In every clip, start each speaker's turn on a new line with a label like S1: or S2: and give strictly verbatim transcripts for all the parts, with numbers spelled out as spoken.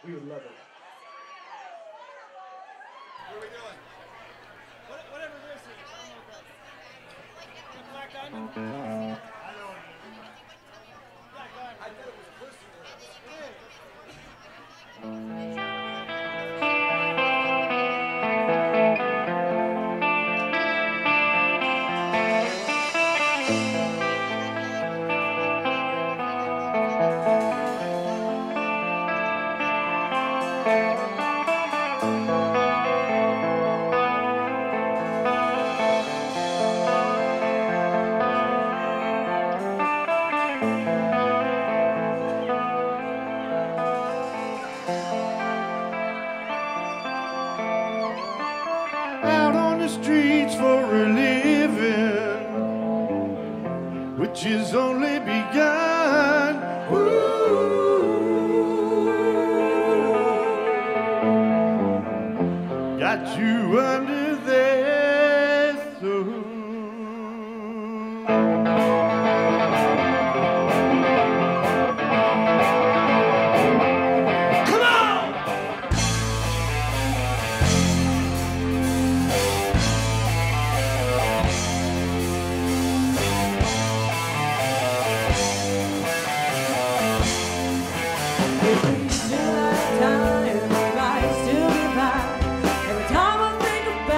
S1: We would love it.
S2: What are we doing?
S3: What, whatever this is. I don't know what that is. Black Diamond?
S2: I don't.
S3: Black Diamond.
S2: I thought it was pussy.
S3: It is.
S4: Out on the streets for a living, which is only begun. Ooh, got you under their thumb. Come on!
S5: Still I time, every life still goodbye. Every time I think about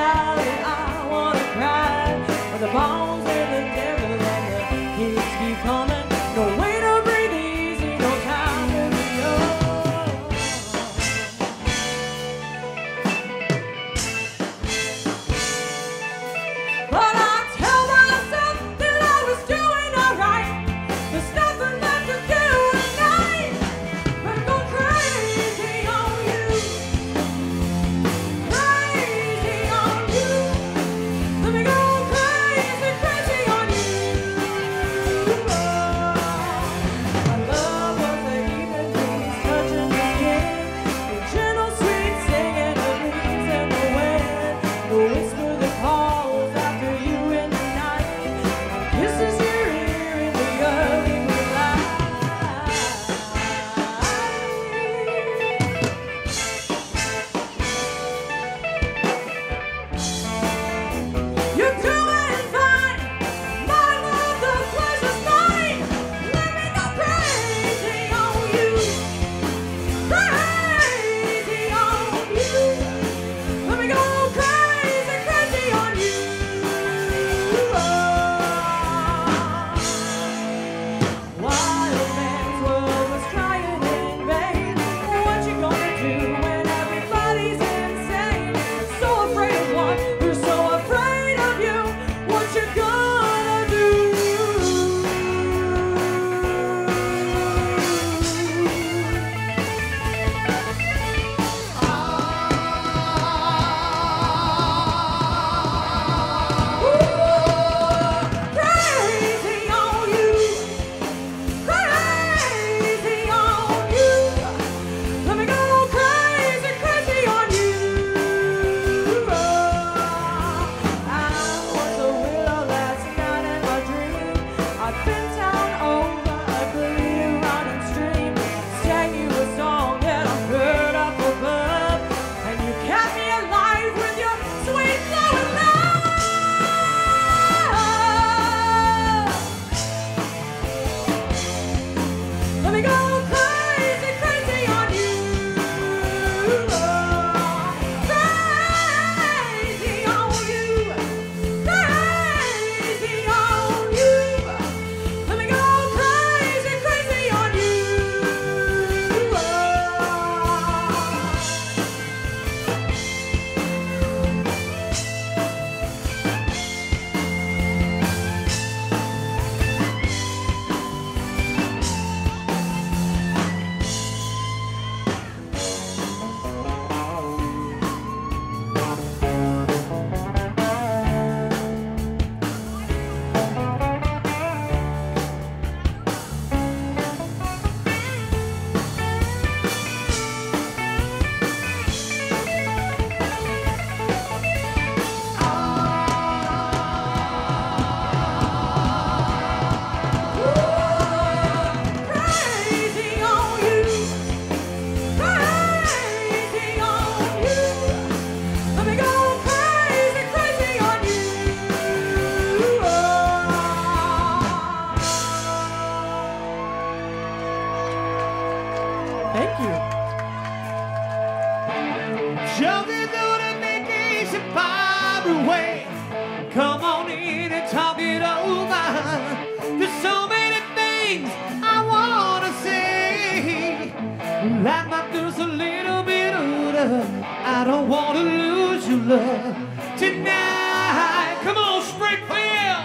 S4: Jumping on a vacation far away. Come on in and talk it over. There's so many things I wanna say. Like my girl's a little bit older. I don't wanna lose your love tonight. Come on, Springfield.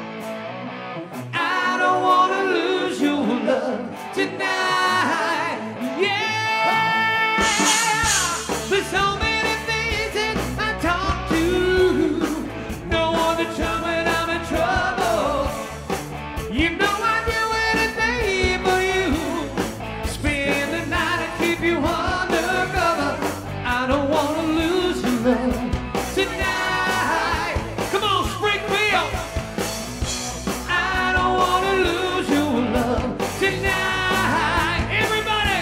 S4: I don't wanna lose your love tonight. Yeah. There's so many things that I talk to. No one to tell me I'm in trouble. You know I'd do anything for you. Spend the night and keep you undercover. I don't wanna lose your love tonight. Come on, Springfield. I don't wanna lose your love tonight. Everybody.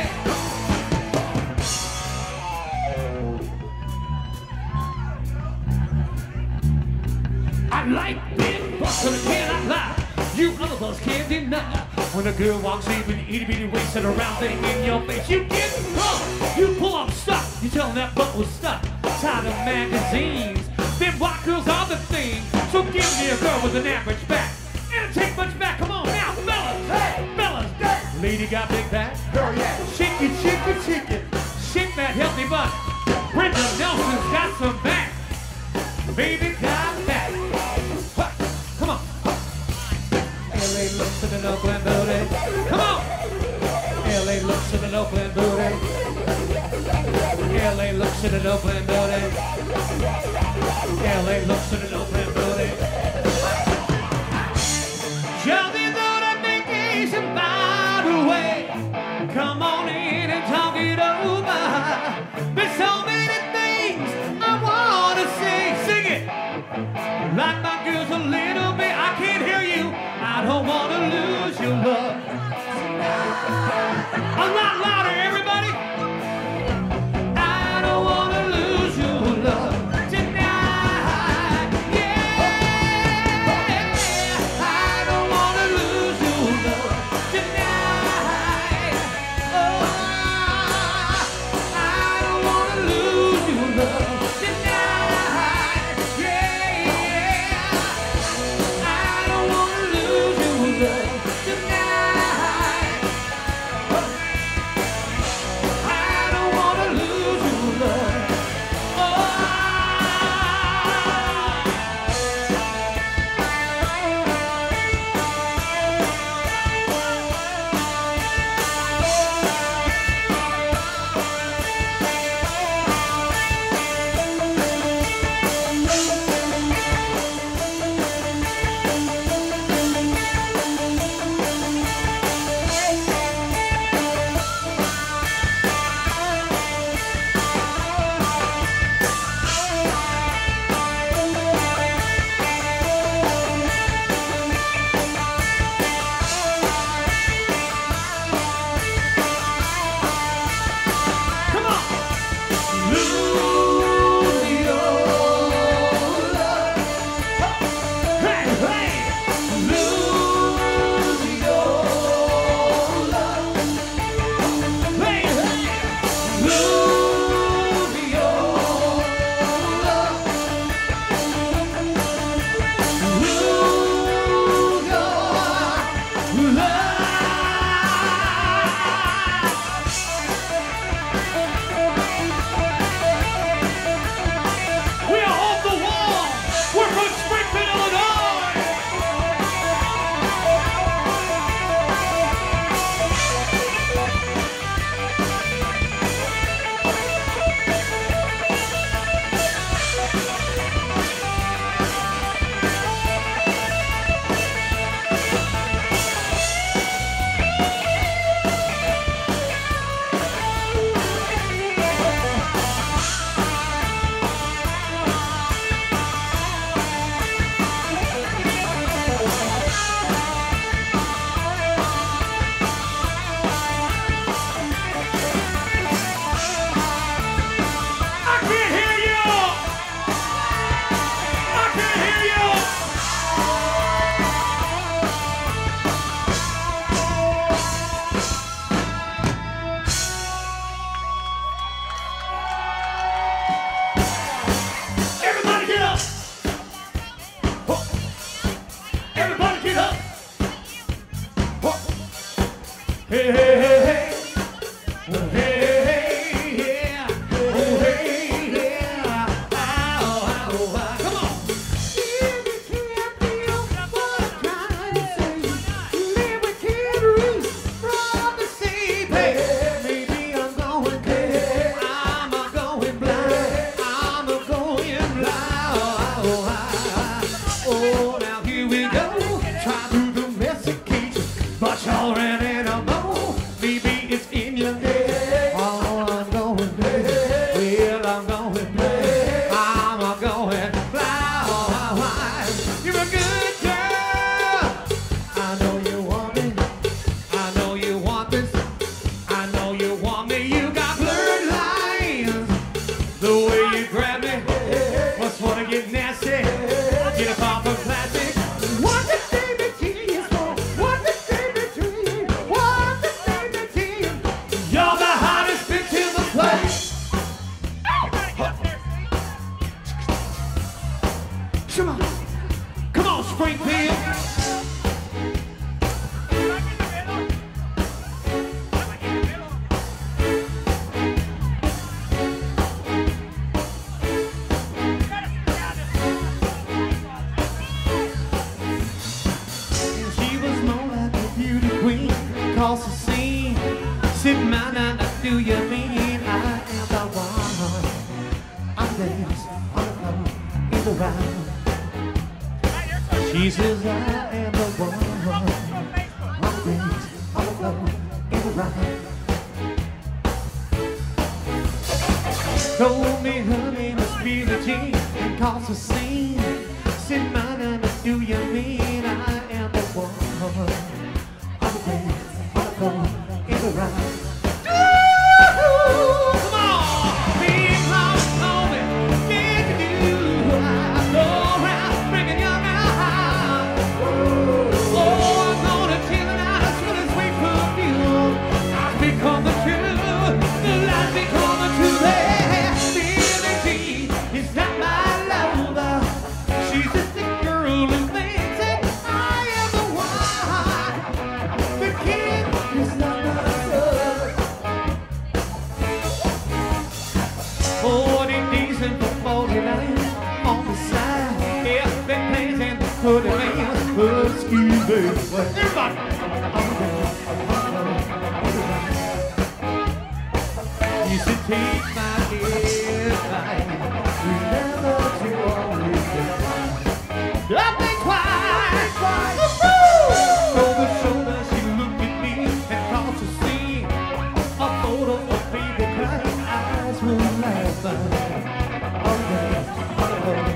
S4: I like big bucks and I cannot lie. You other bus can't deny. When a girl walks in with an itty bitty waist and a round thing in your face, you get drunk. You pull up stuff. You tell them that butt was stuck. Tired of magazines. Them white girls are the thing. So give me a girl with an average back. And it take much back. Come on now, fellas. Hey, fellas. Lady got big back.
S2: Girl, yeah.
S4: Shake it, shake it, shake it. Shake that healthy butt. Brenda Nelson's got some back. Baby got back. Huh, come on. L A looks at an Oakland booty. Come on. L A looks at an Oakland booty. L A looks at an Oakland booty. L A looks at an Oakland booty. Jumping on a vacation by the way. Come on in and talk it over. There's so many things I wanna say. Sing it. Like my girl's a little bit. I can't hear you. I don't wanna lose your love. A lot louder, everybody. I don't wanna lose your love tonight. Yeah. around. She says I am the one. Always, although in around. Told me her name is Billie Jean and caused a scene. Said, "Mine, do you mean I am the one? Always, although in around." Put it in, excuse me. Everybody! You should take my advice. Remember to always think twice. Think twice! Over shoulder, she looked at me and caused to see a photo of baby crying eyes were laughing. Always, always.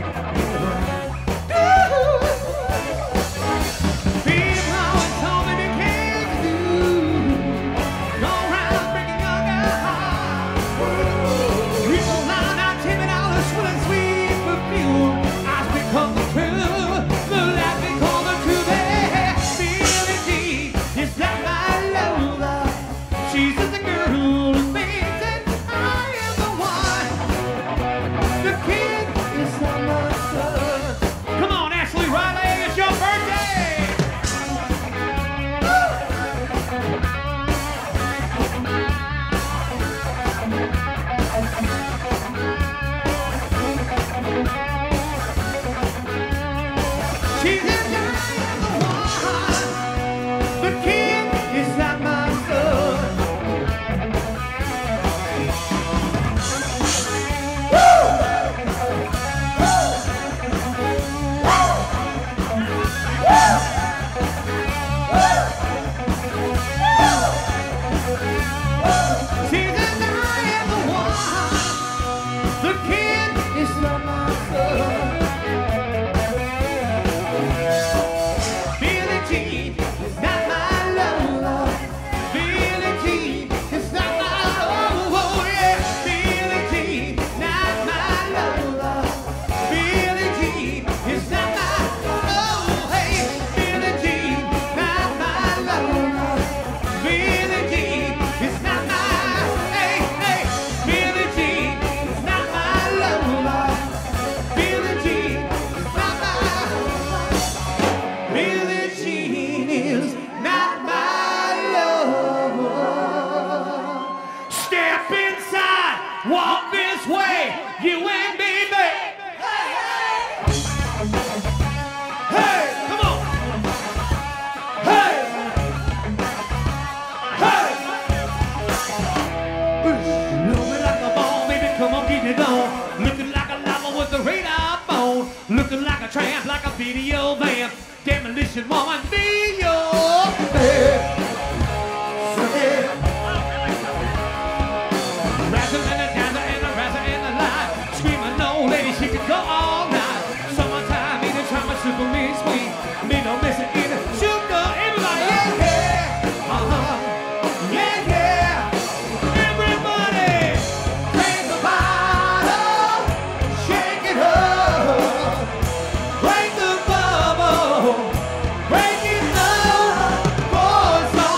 S4: Walk this way, you and me, babe. Hey, hey. Hey, come on. Hey. Hey. Looking like a ball, baby, come on, get it on. Looking like a lava with the radar phone. Looking like a tramp, like a video vamp. Demolition woman, be your babe. Go all night. Summertime, me the time of super me sweet. Me no missing in the sugar. Everybody, yeah, yeah. Uh-huh. Yeah, yeah. Everybody, take the bottle, shake it up, break the bubble, break it up. Boys,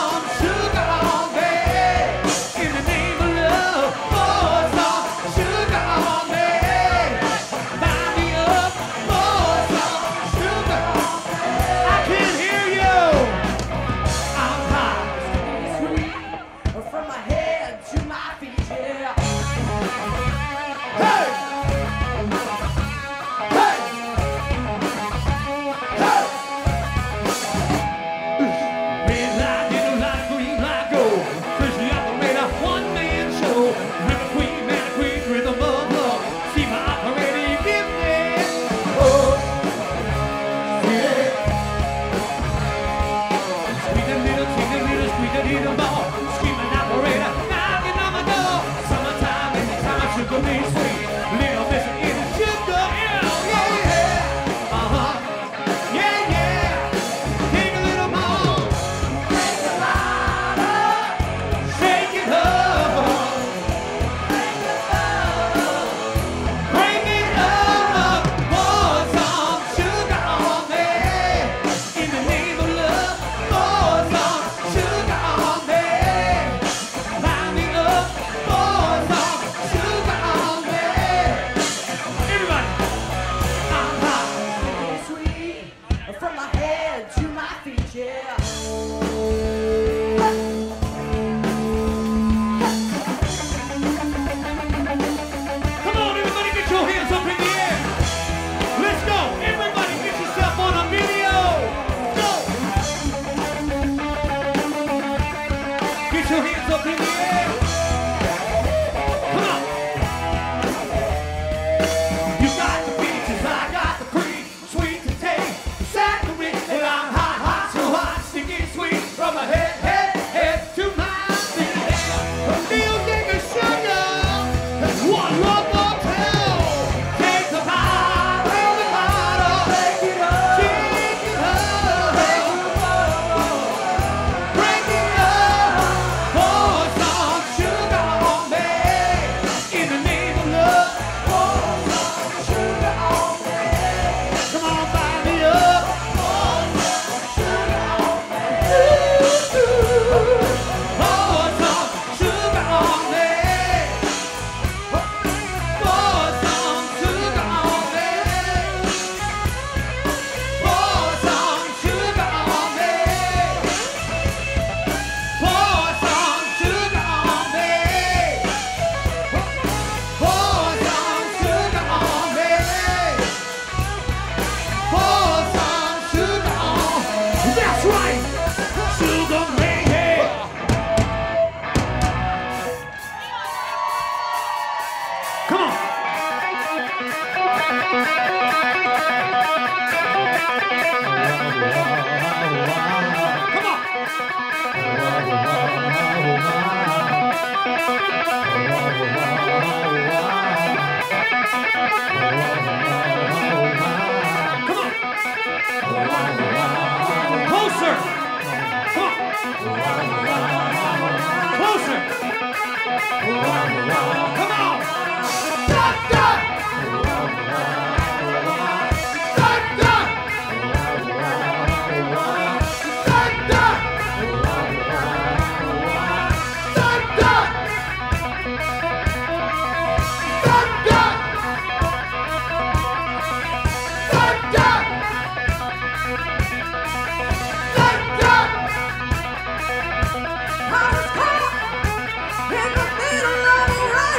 S1: I was caught in the middle of a race.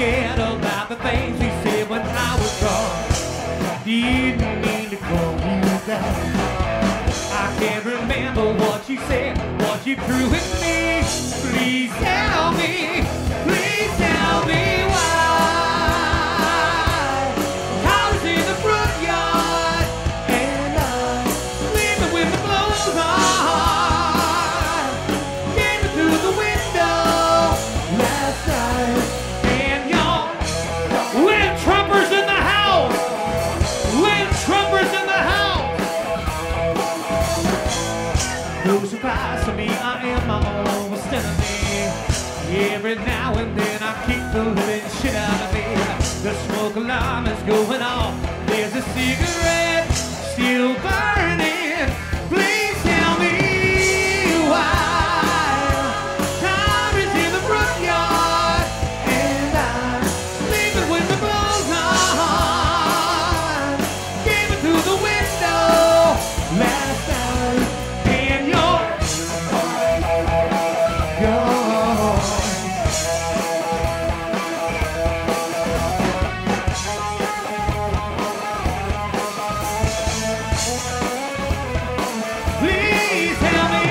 S4: forget about the things we said when I was gone. Didn't mean to call you that. I can't remember what you said, what you threw at me. Please tell me, please tell me why. I was in the front yard and I'm sleeping with the clothes on. Came through the window last night and y'all, Lynn Trumper's in the house. Lynn Trumper's in the house. No surprise to me, I am my own worst enemy. Every now and then I keep the living shit out of me. The smoke alarm is going off. There's a cigarette still burning. Please tell me why. Time is in the front yard and I'm sleeping with the clothes on. Came through the window last night and you're gone. Please tell me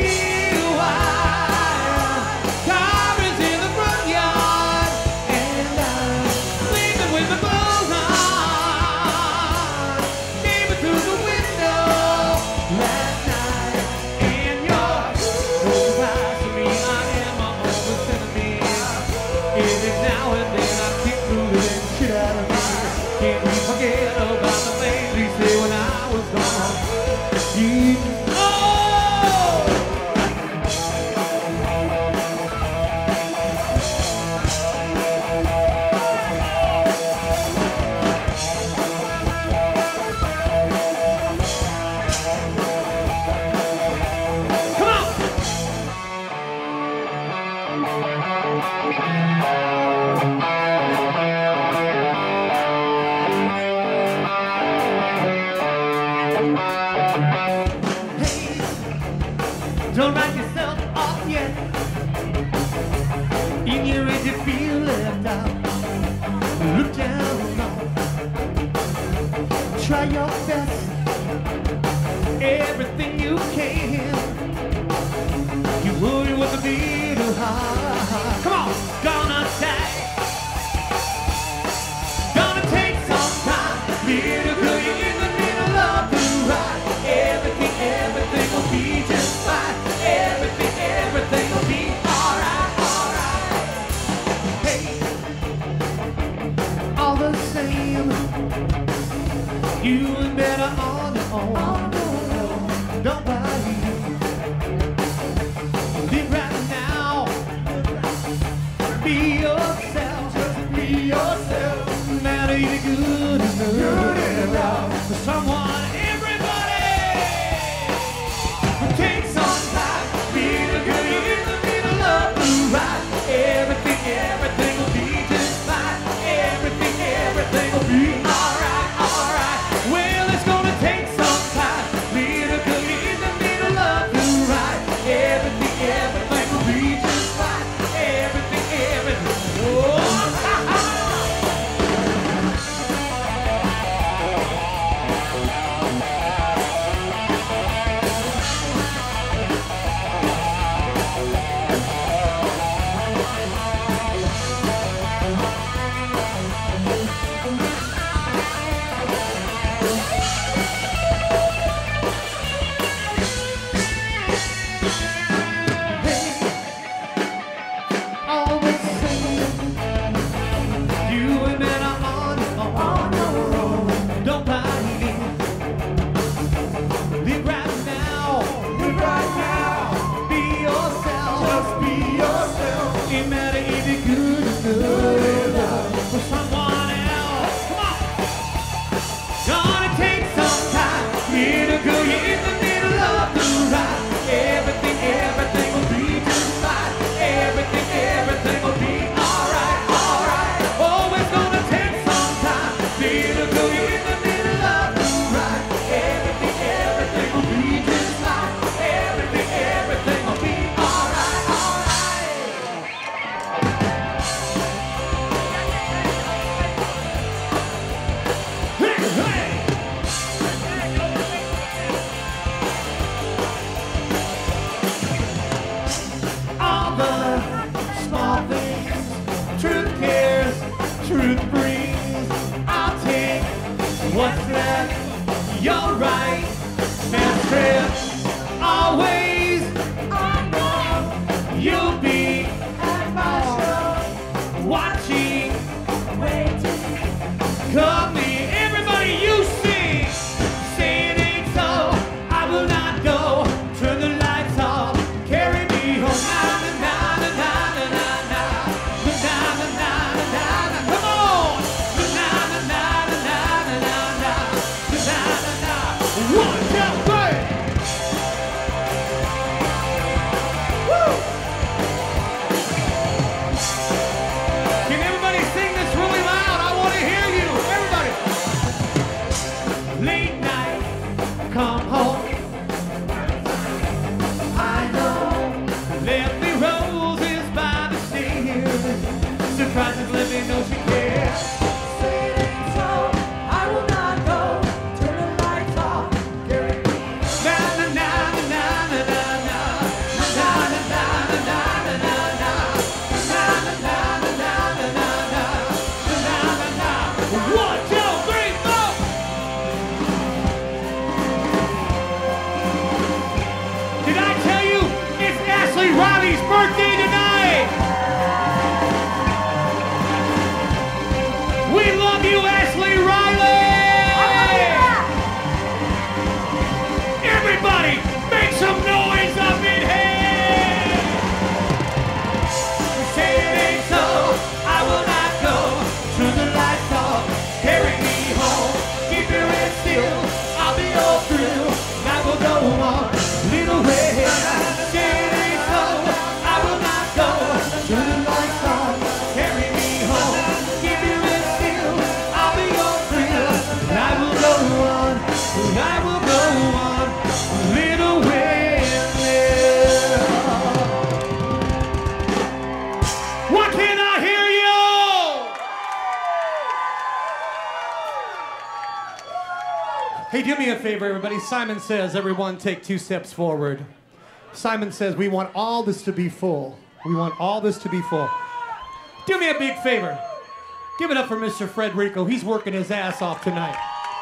S4: why. Car is in the front yard and I'm sleeping with my clothes on. Came through the window last night and you're no surprise to me. I am my own worst enemy. Every now and then I keep moving shit out of me. Can't we forget about the things we said when I was gone? You oh! Come on! Hey, don't write yourself off yet. In your age you feel left out. Look down low. Try your best. Everything you can. You worry with a little heart. Come on, gonna say. Gonna take some time. Little girl, you're in the middle of the ride. Everything, everything will be just fine. Everything, everything will be alright, alright. Hey, all the same, you and better on your own. Don't worry. Live right now. favor, everybody. Simon says, everyone take two steps forward. Simon says, we want all this to be full. We want all this to be full. Do me a big favor. Give it up for Mister Frederico. He's working his ass off tonight.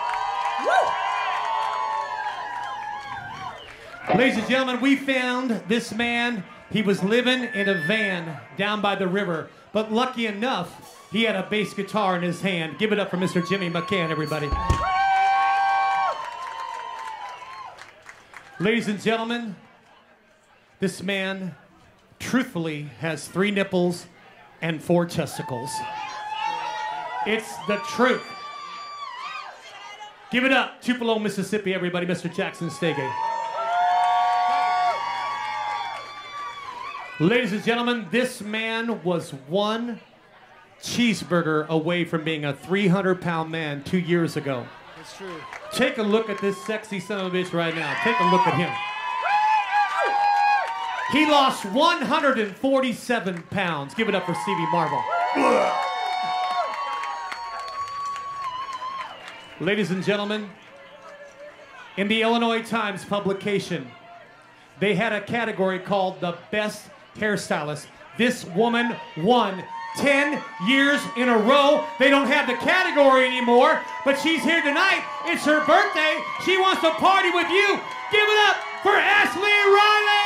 S4: Woo! Ladies and gentlemen, we found this man. He was living in a van down by the river. But lucky enough, he had a bass guitar in his hand. Give it up for Mister Jimmy McCann, everybody. Ladies and gentlemen, this man truthfully has three nipples and four testicles. It's the truth. Give it up, Tupelo, Mississippi, everybody, Mister Jackson Stegay. Ladies and gentlemen, this man was one cheeseburger away from being a three hundred pound man two years ago.
S2: That's true.
S4: Take a look at this sexy son of a bitch right now. Take a look at him. He lost one hundred forty-seven pounds. Give it up for Stevie Marvel. Ladies and gentlemen, in the Illinois Times publication, they had a category called the best hairstylist. This woman won ten years in a row. They don't have the category anymore, but she's here tonight. It's her birthday. She wants to party with you. Give it up for Ashley Riley!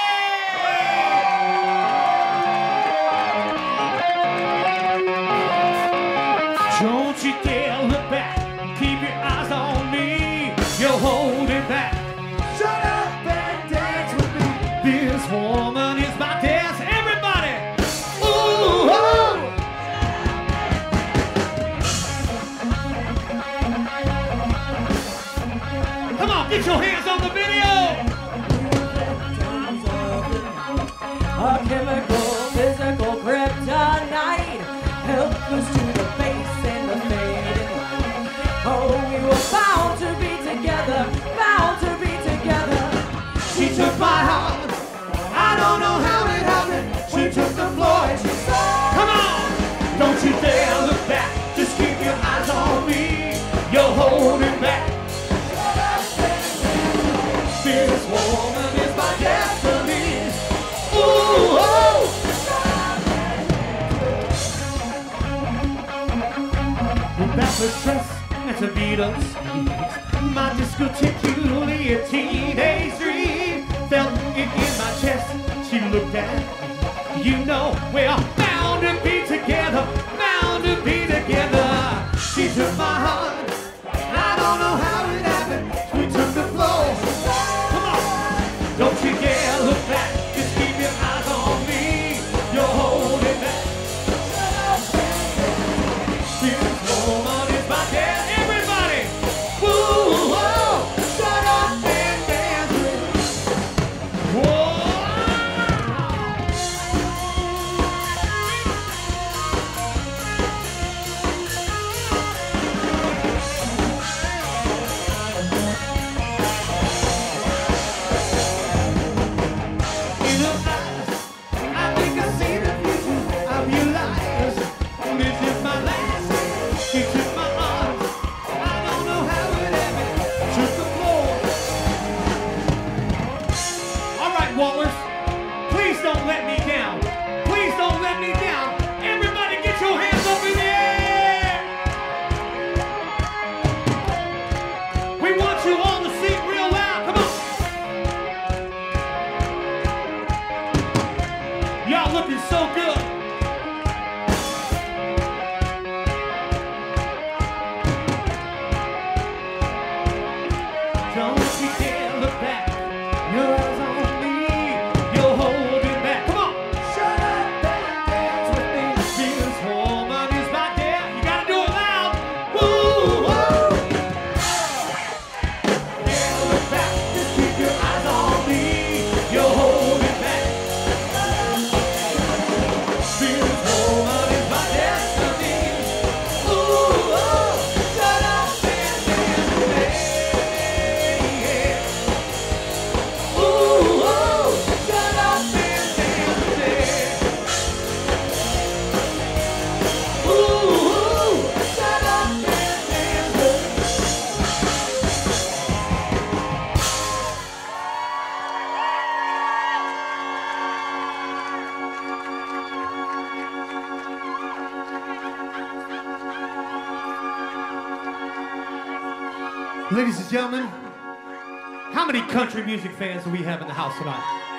S4: Don't you dare look back. Keep your eyes on me. You're holding back. Shut up and dance with me. This woman is my dance. Everybody! Ooh! Oh. Come on, get your hands on the video!
S1: A chemical, physical kryptonite. Helpless to the face and the fading light. Oh, we were bound to be together, bound to be together.
S4: She took my heart. I don't know how it happened. She took the floor and she said, come on! Don't you dare look back. Just keep your eyes on me. You're holding back. This woman is my destiny. Ooh, oh. That's the stress, that's the Beatles. My discotheque, teenage dream. Felt it in my chest. She looked at me. You know we're bound to be together, bound to be together. She took my heart. I don't know how it happened. We took the floor. Come on, don't you dare look back. Just keep your eyes on me. You're holding back. This woman is my dad. Everybody, woo, whoa, shut up and dance with me. Whoa. In her eyes, I think I see the future of your lives. This is my last. She took my arms. I don't know how it happened. Took the floor. All right, Wallers. Please don't let me down. Please don't let me down. Everybody get your hands up in the air. We want you all to sing real loud. Come on. Y'all looking so good. Don't you dare look back. Your eyes on me. You're holding back. Come on. Shut up and dance with me. This woman is my dad. You gotta do it loud. Woo, woo. Dare look back. Just keep your eyes on me. You're holding back. Ladies and gentlemen, how many country music fans do we have in the house tonight?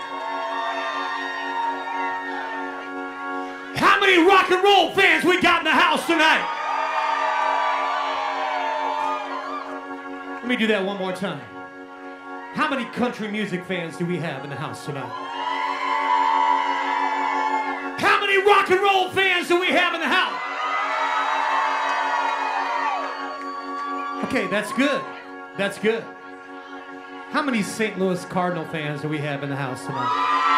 S4: How many rock and roll fans we got in the house tonight? Let me do that one more time. How many country music fans do we have in the house tonight? How many rock and roll fans do we have in the house? Okay, that's good. That's good. How many Saint Louis Cardinal fans do we have in the house tonight?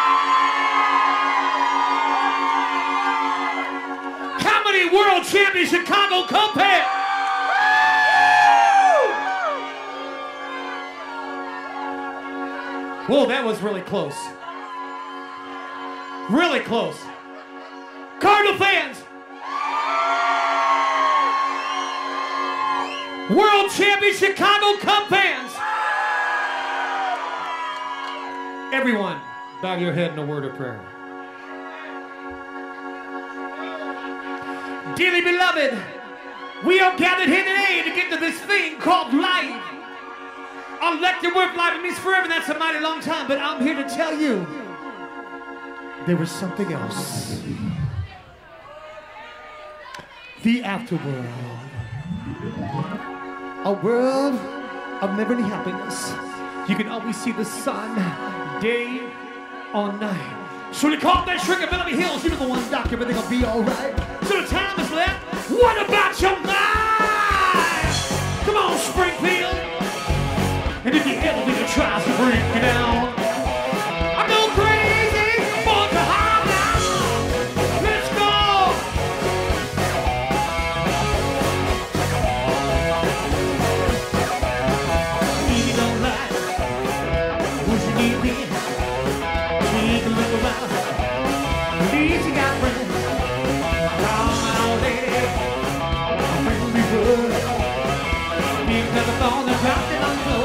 S4: How many world champion Chicago Cubs fans? Whoa, that was really close. Really close. Cardinal fans. World champion Chicago Cubs fans. Everyone, bow your head in a word of prayer. Dearly beloved, we are gathered here today to get to this thing called life. Our elected word life, it means forever. That's a mighty long time, but I'm here to tell you there was something else. The afterworld. A world of never-ending happiness. You can always see the sun day or night. So they call that shrink of Bellamy Hills. You're the one doctor, but they're gonna be alright. So the time is left. What about your life? Come on, Springfield. And if you ever think it tries to break you down, I'm going crazy for the high now. Let's go. If you don't like what you need me, take a look around. At least you got friends. Come out, lady. Bring me good. Big never thought the drop that I'm low.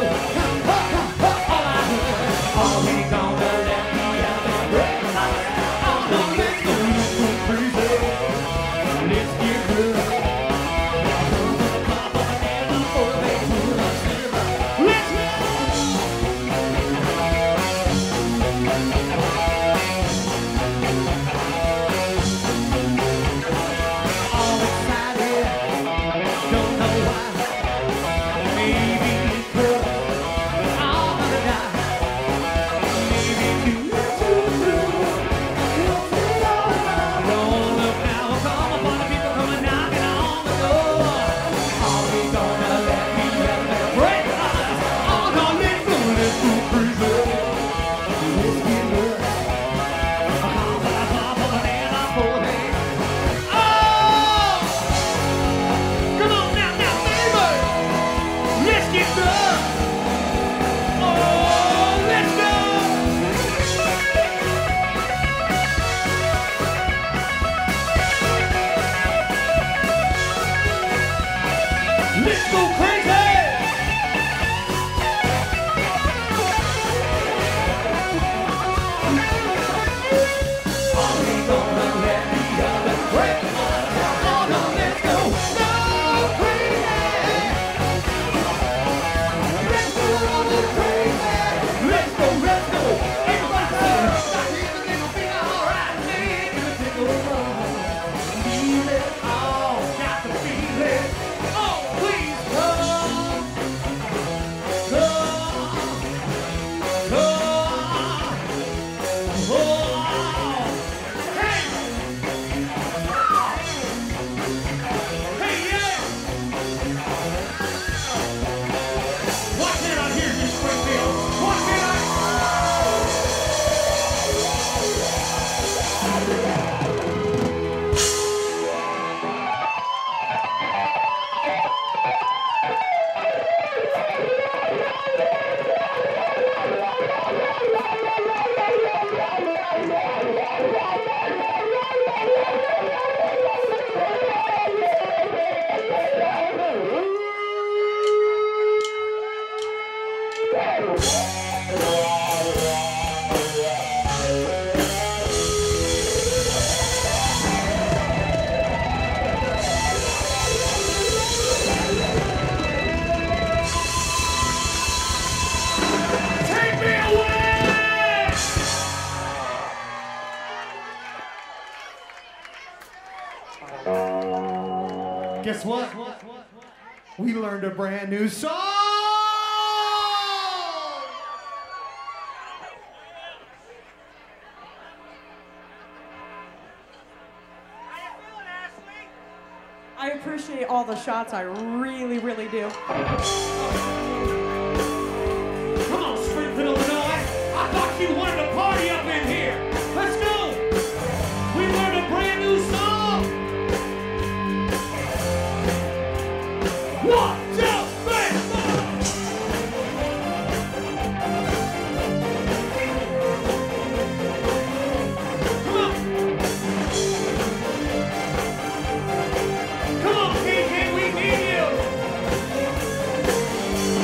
S4: guess what? We learned a brand new song!
S1: I appreciate all the shots, I really, really do.
S4: Come on, Springfield, Illinois. I thought you wanted to party up in here. Let's go. We learned a brand new song. One, two, three, four. Come on. Come on, K K, we need you.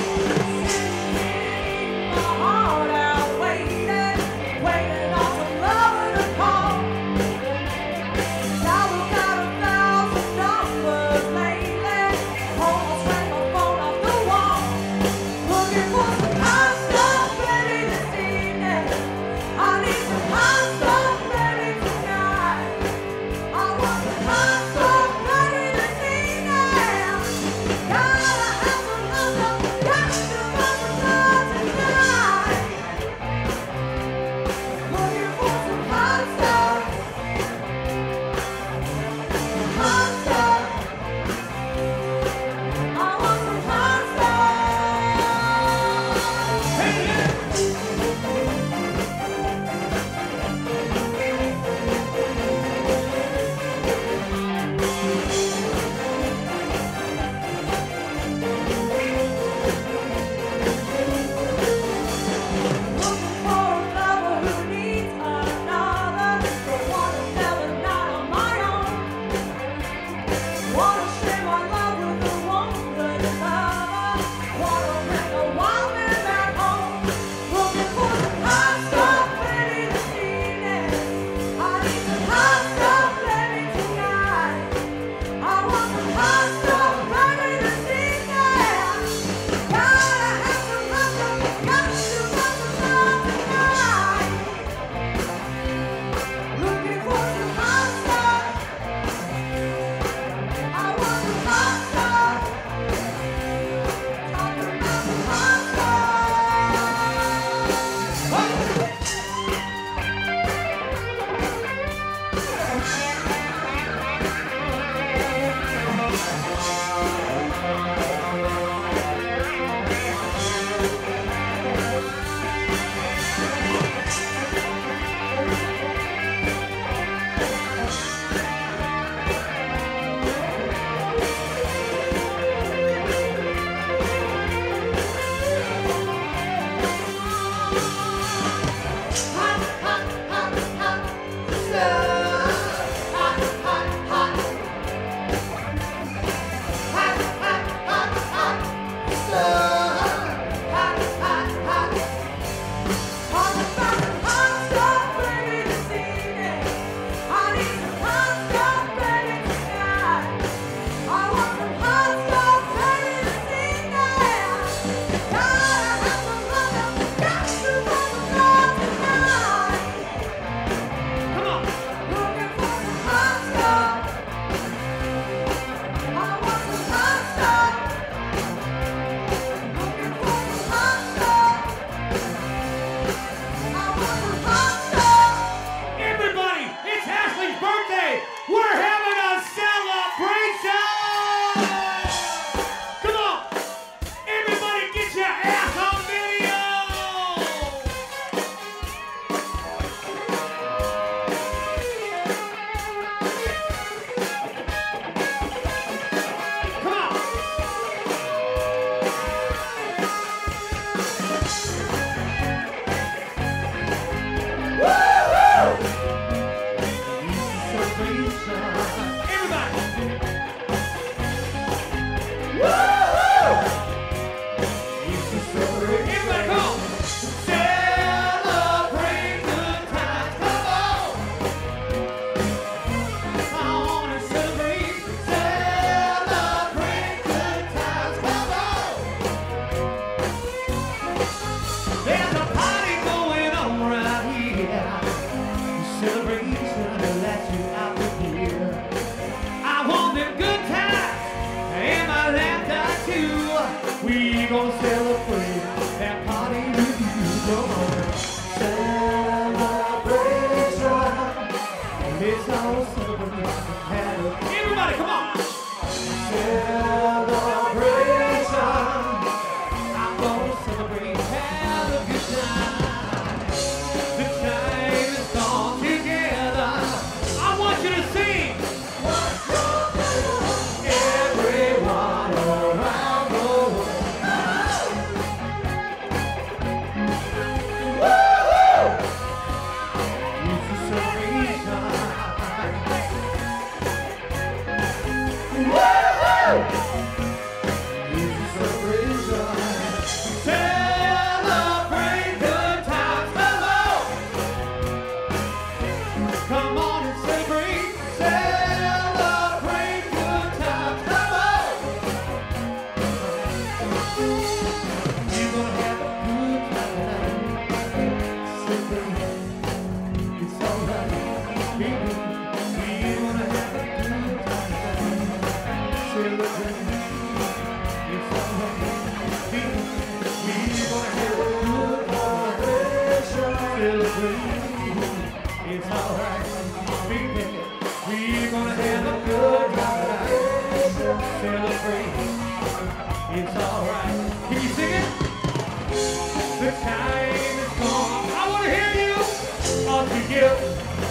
S4: celebrate. It's alright, baby. We're gonna have a good time tonight. Celebrate. It's alright. Can you sing it? The time is gone. I want to hear you all together.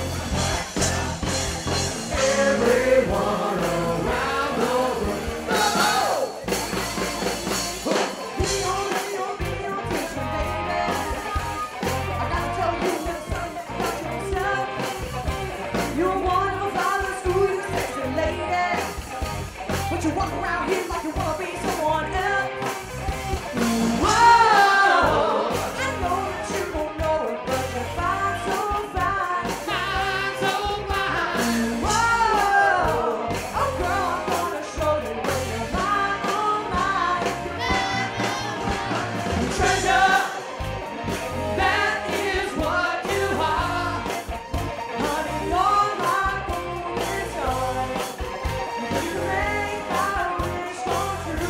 S4: Everyone around the world.
S1: Be on, be on, be on, attention, baby. I gotta tell you something about yourself. You're one of a father's school, you're a sexy lady. But you walk around here like you wanna be someone else. Whoa! I know that you won't know it, but you're fine, so fine.
S4: Fine, so fine.
S1: Whoa! Oh girl, I'm gonna show you when you're mine, oh mine.
S4: Treasure, that is what you are.
S1: Honey, you're my golden star. You make my wish come true.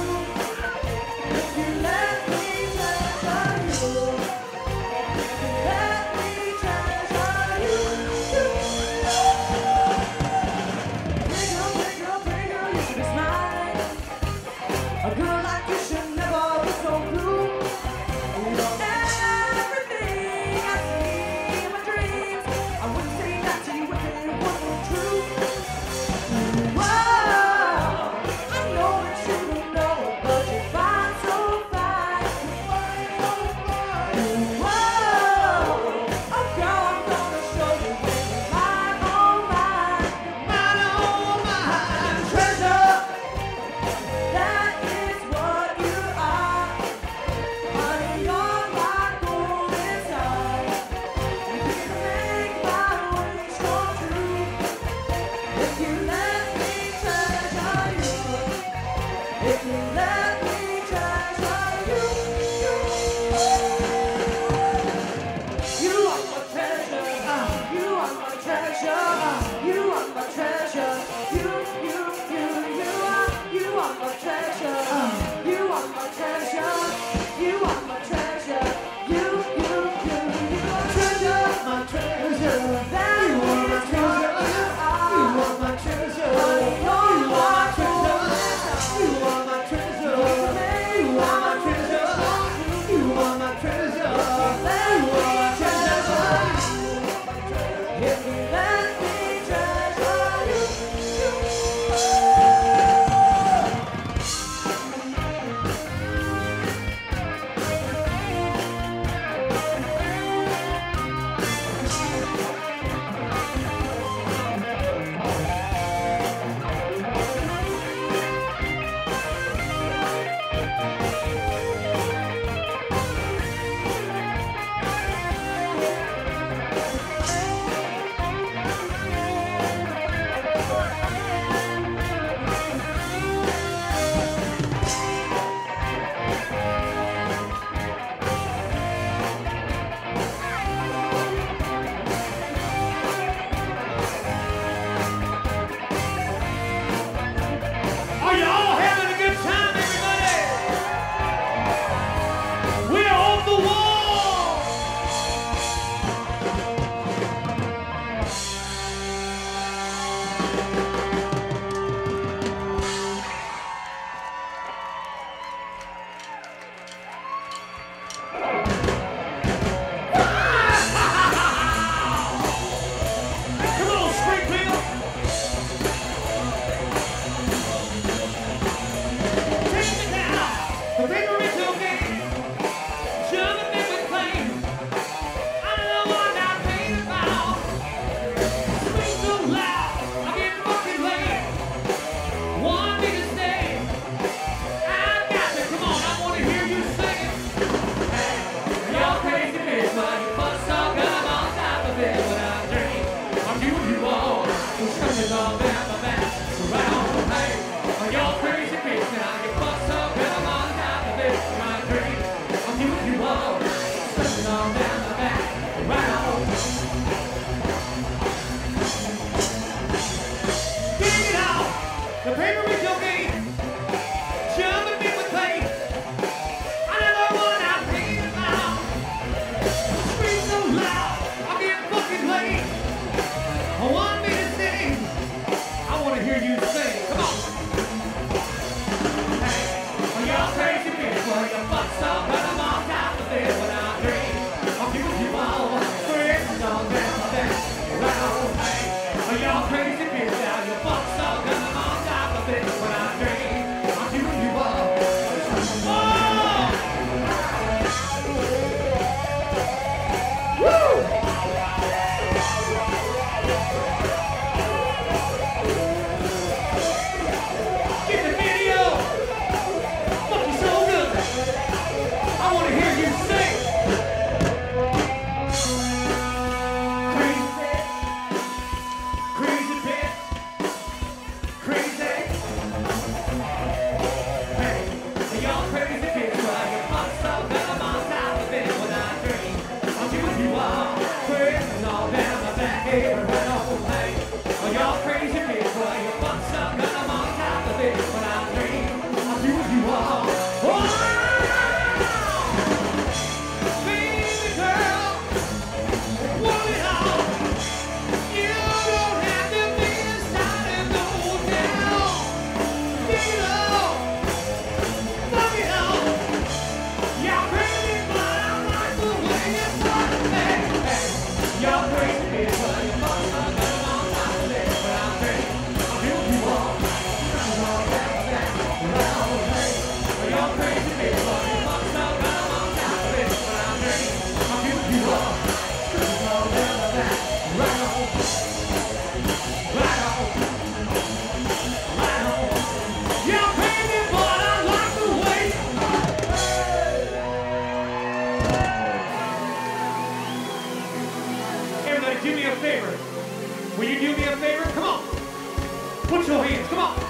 S4: Everybody do me a favor. Will you do me a favor? Come on. Put your hands. Come on.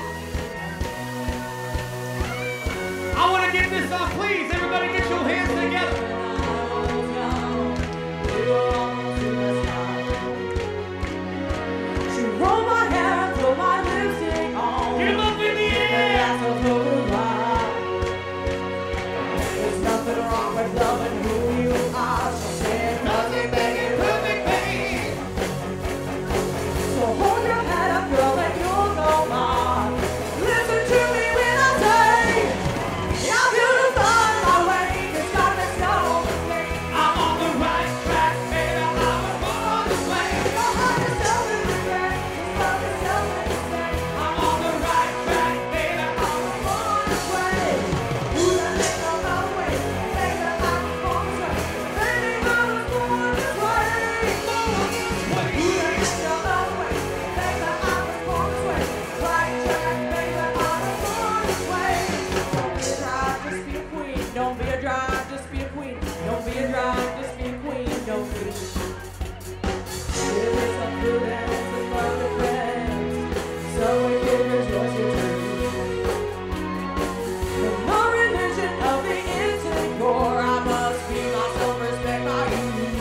S4: I want to get this on. Please, everybody get your hands together.
S1: She rolled my hair, threw my lipstick on.
S4: Get 'em up in the air.
S1: There's nothing wrong with loving who you are. She said, nothing make it perfect, babe. So hold your head up, girl, and you'll know mine. Listen to me when I say, I'm beautiful in my way. It's got me so mistake.
S4: I'm on the right track, baby. I was born this way.
S1: Your heart is so mistake. Your love is so mistake.
S4: I'm on the right track, baby. I was
S1: Born this way. Who the heck knows the way? Say that I was born this way. Baby, I was born this way. Who the heck knows the way? Say that I was born this way. Right track, baby, I was born this way. Don't be a drive, just be a queen. Don't be a drive, just be a queen. Don't be a drive, just be a queen. Don't be. Give us some food and some loving friends. So we can rejoice with you. The more religion of the instant core, I must be myself, respect my youth.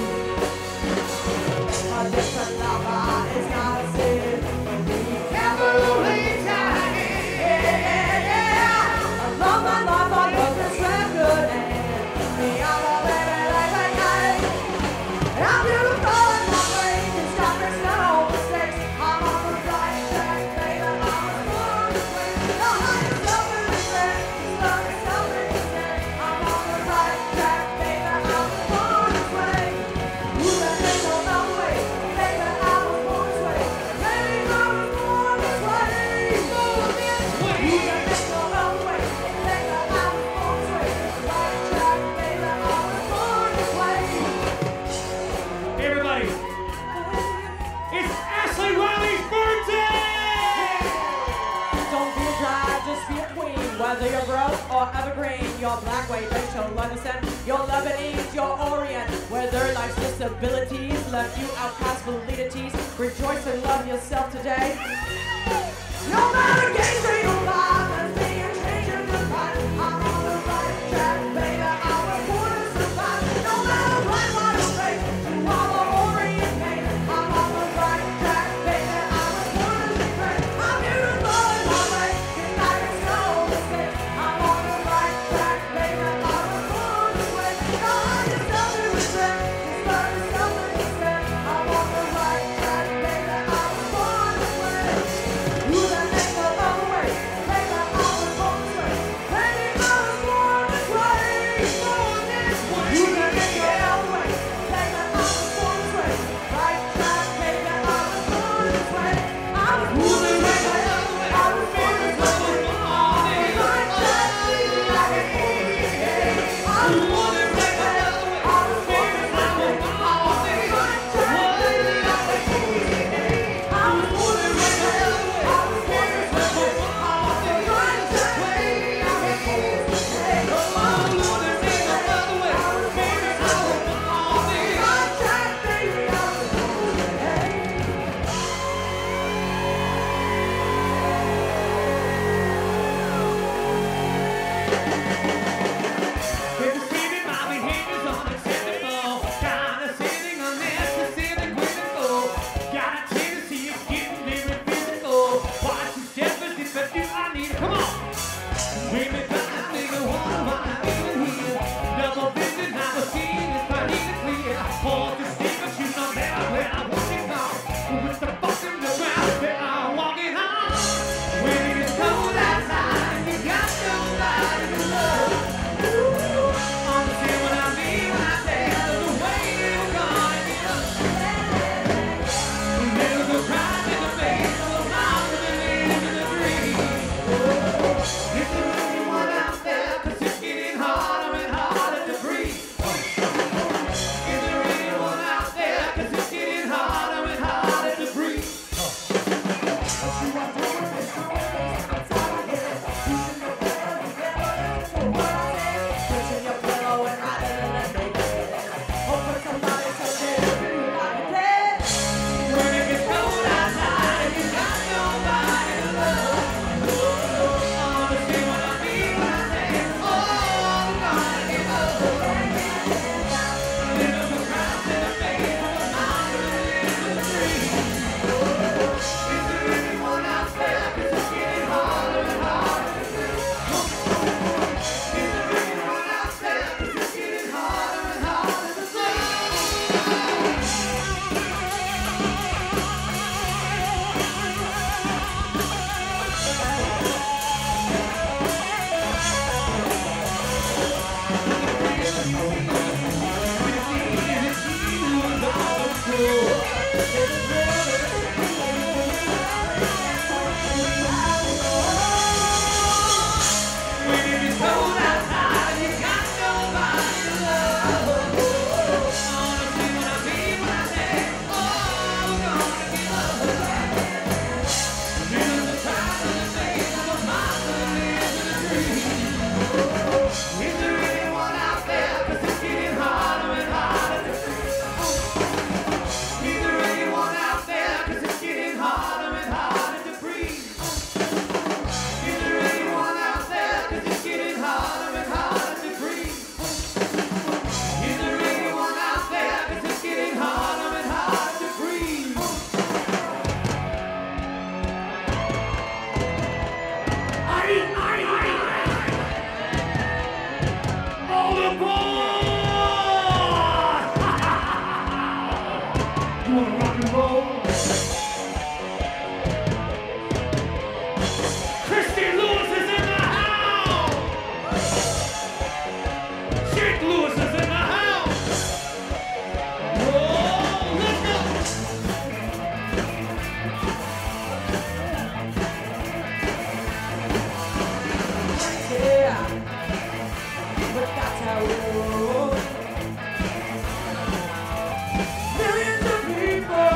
S1: A different lover is not a sin. Be careful who leads time. Yeah, yeah, yeah. I love my life, I love this record, and me, I'm a baby like a guy. I'm beautiful in my way, it's got me no mistakes. I'm on the right track, baby, I was born this way. The heart is so mistake, love is so mistake. I'm on the right track, baby, I was born this way. Who the heck knows the way? Baby, I was born this way. Baby, I was born this way. Who the heck knows the way? Baby, I was born this way. Right track, baby, I was born this way.
S4: Everybody, it's Ashley Riley's birthday!
S1: Don't be a drive, just be a queen. Whether you're broke or evergreen, your black, white, racial, Lebanese, your Lebanese, your Orient. Whether life's disabilities left you outcast, validities, rejoice and love yourself today. No matter gay, straight or bi, lesbian, transgender, I'm on the right track, baby. I was born to survive. No matter black, white, or race, you are the Orient man. I'm on the right track, baby. I was born to be great. I'm beautiful in my way, it's like it's no mistake. I'm on the right track, baby. I was born this way. No, I just love it with respect. Just love is something to say. I'm on the right track, baby. I was born this way. Who the heck knows the way? Millions of people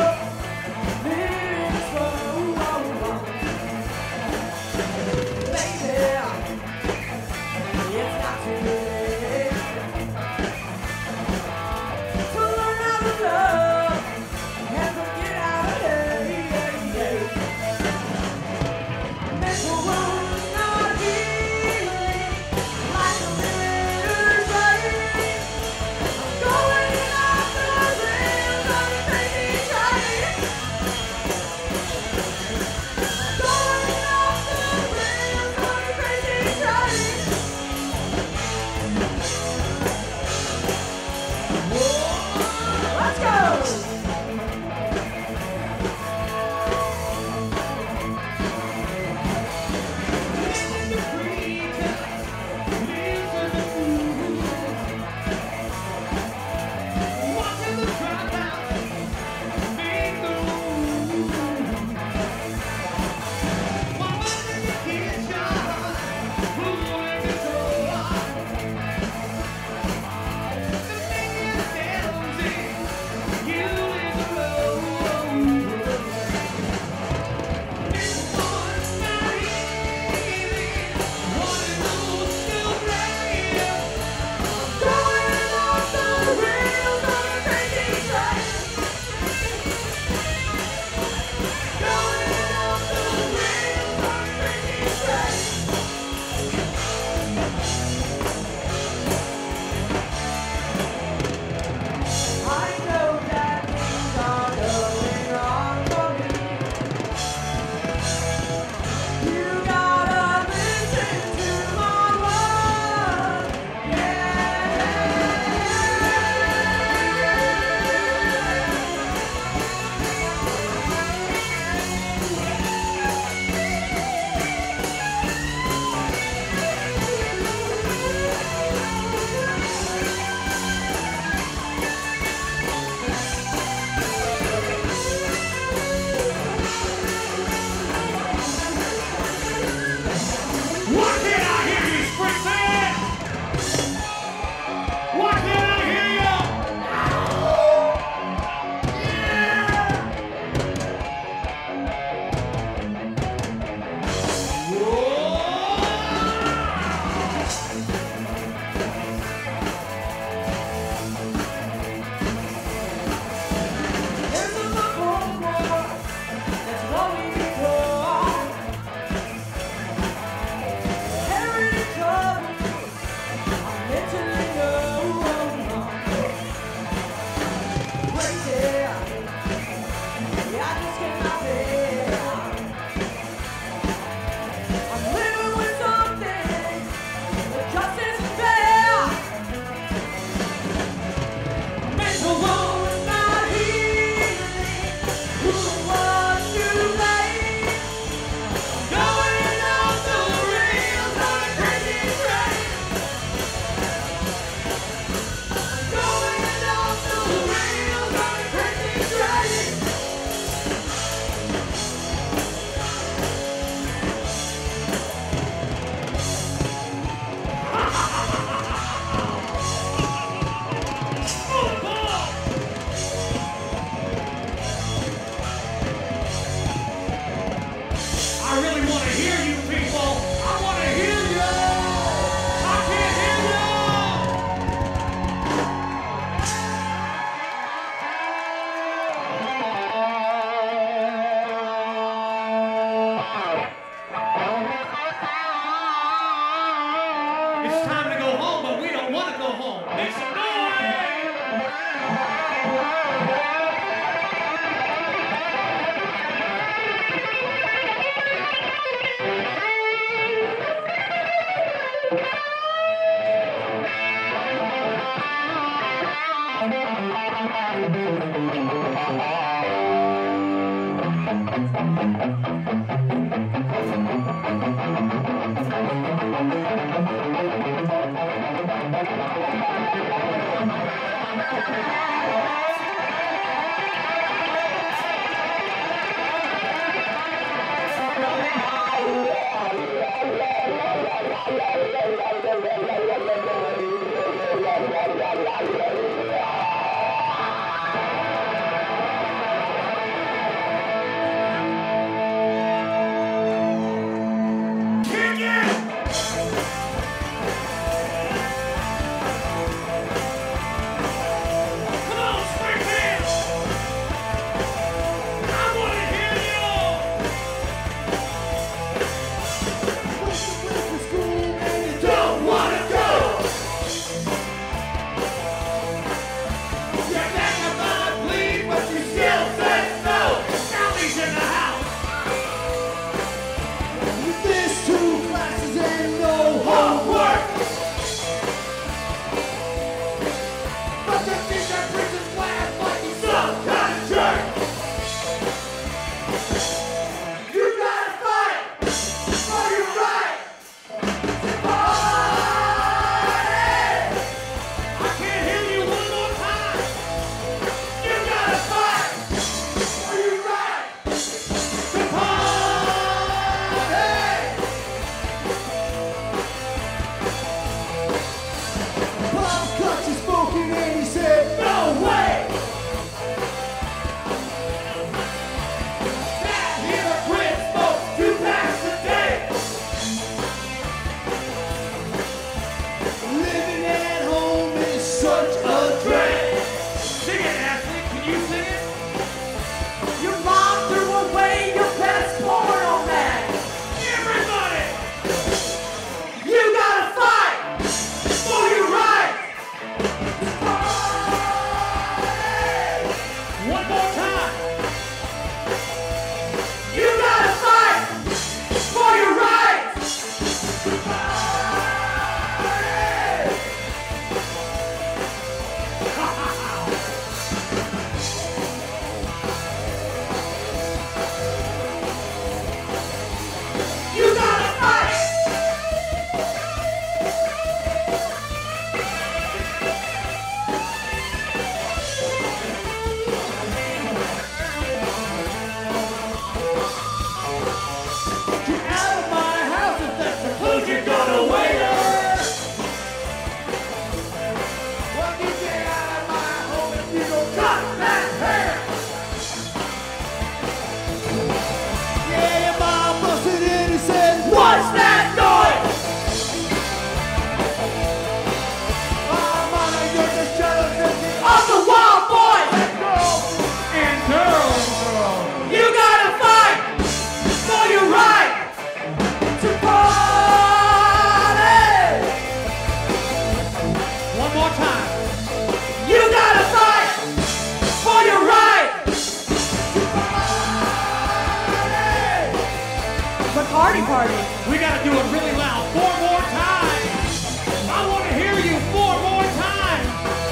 S1: Party party.
S4: We gotta do it really loud. Four more times. I want to hear you four more times.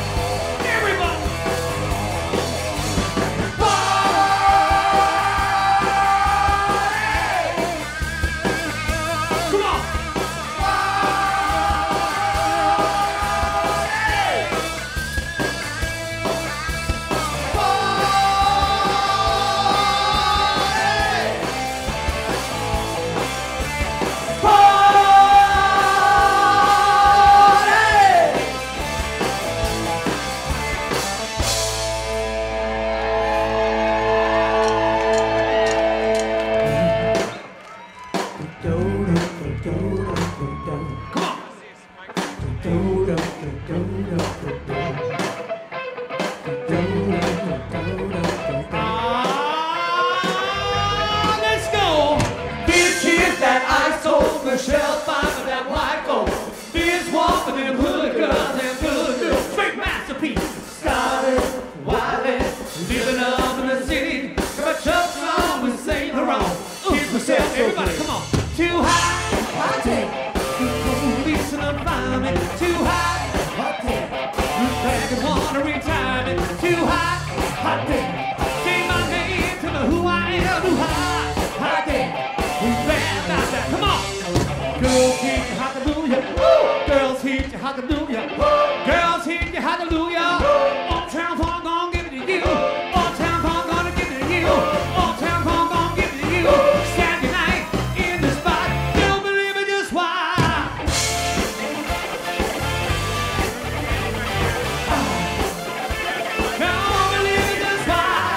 S4: Everybody. Party! Come on. Michelle Pfeiffer, that white gold. Fierce walk with them hood girls and good girls. Straight masterpiece. Started wildin', living up in the city. Got a Chuck song with Saint Laurent. Here's Michelle, everybody, come on. Too high, hot take. Police and environment. Too high, hot take. Look back and wanna retirement. Too high, hot take. hallelujah. Girls hit you, hallelujah. Uptown Funk gonna give it to you. Uptown Funk gonna give it to you. Uptown Funk gonna give it to you. Saturday night in the spot. Don't believe it, just why. Don't believe it, just why.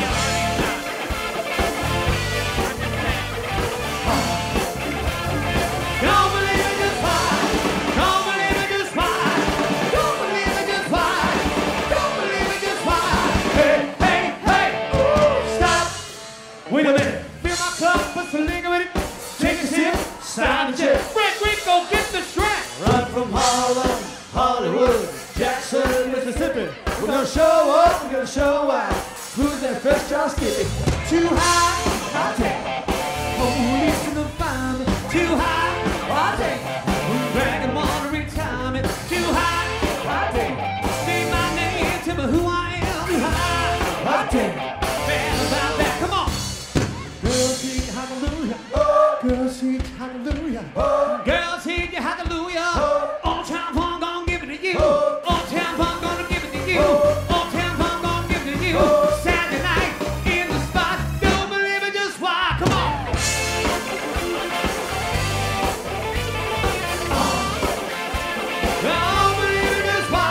S4: Don't believe it, just why. Don't believe it, just why. Don't believe it, just why. Don't believe it, just why. Hey, hey, hey. Stop. Wait a minute. Fill my cup, put some liquor in it. Take a sip, sign the check. Fred Rico, get the track.
S5: Run from Harlem, Hollywood, Jackson, Mississippi. We're gonna show up, we're gonna show out. Who's that fresh jaw skipping?
S4: Too high, hot take. Police in the fine. Too high, hot take. Drag 'em on to retirement. Too high, hot take. Say my name, tell me who I am. Too high, hot take. Bad about that. Come on. Girls sing hallelujah. Girls sing hallelujah. Girls sing hallelujah. All time fun gonna give it to you. All time fun gonna give it to you. All time fun gonna give it to you. Saturday night in the spot. Don't believe it, just why. Come on. Don't believe it, just why.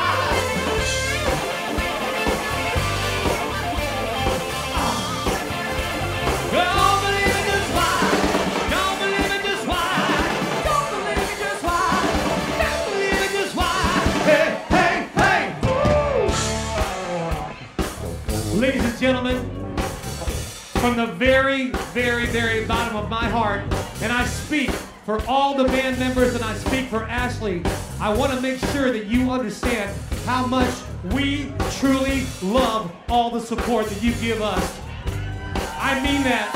S4: Don't believe it, just why. Don't believe it, just why. Don't believe it, just why. Don't believe it, just why. Hey, hey, hey. Ladies and gentlemen, from the very, very, very bottom of my heart, and I speak for all the band members and I speak for Ashley, I want to make sure that you understand how much we truly love all the support that you give us. I mean that.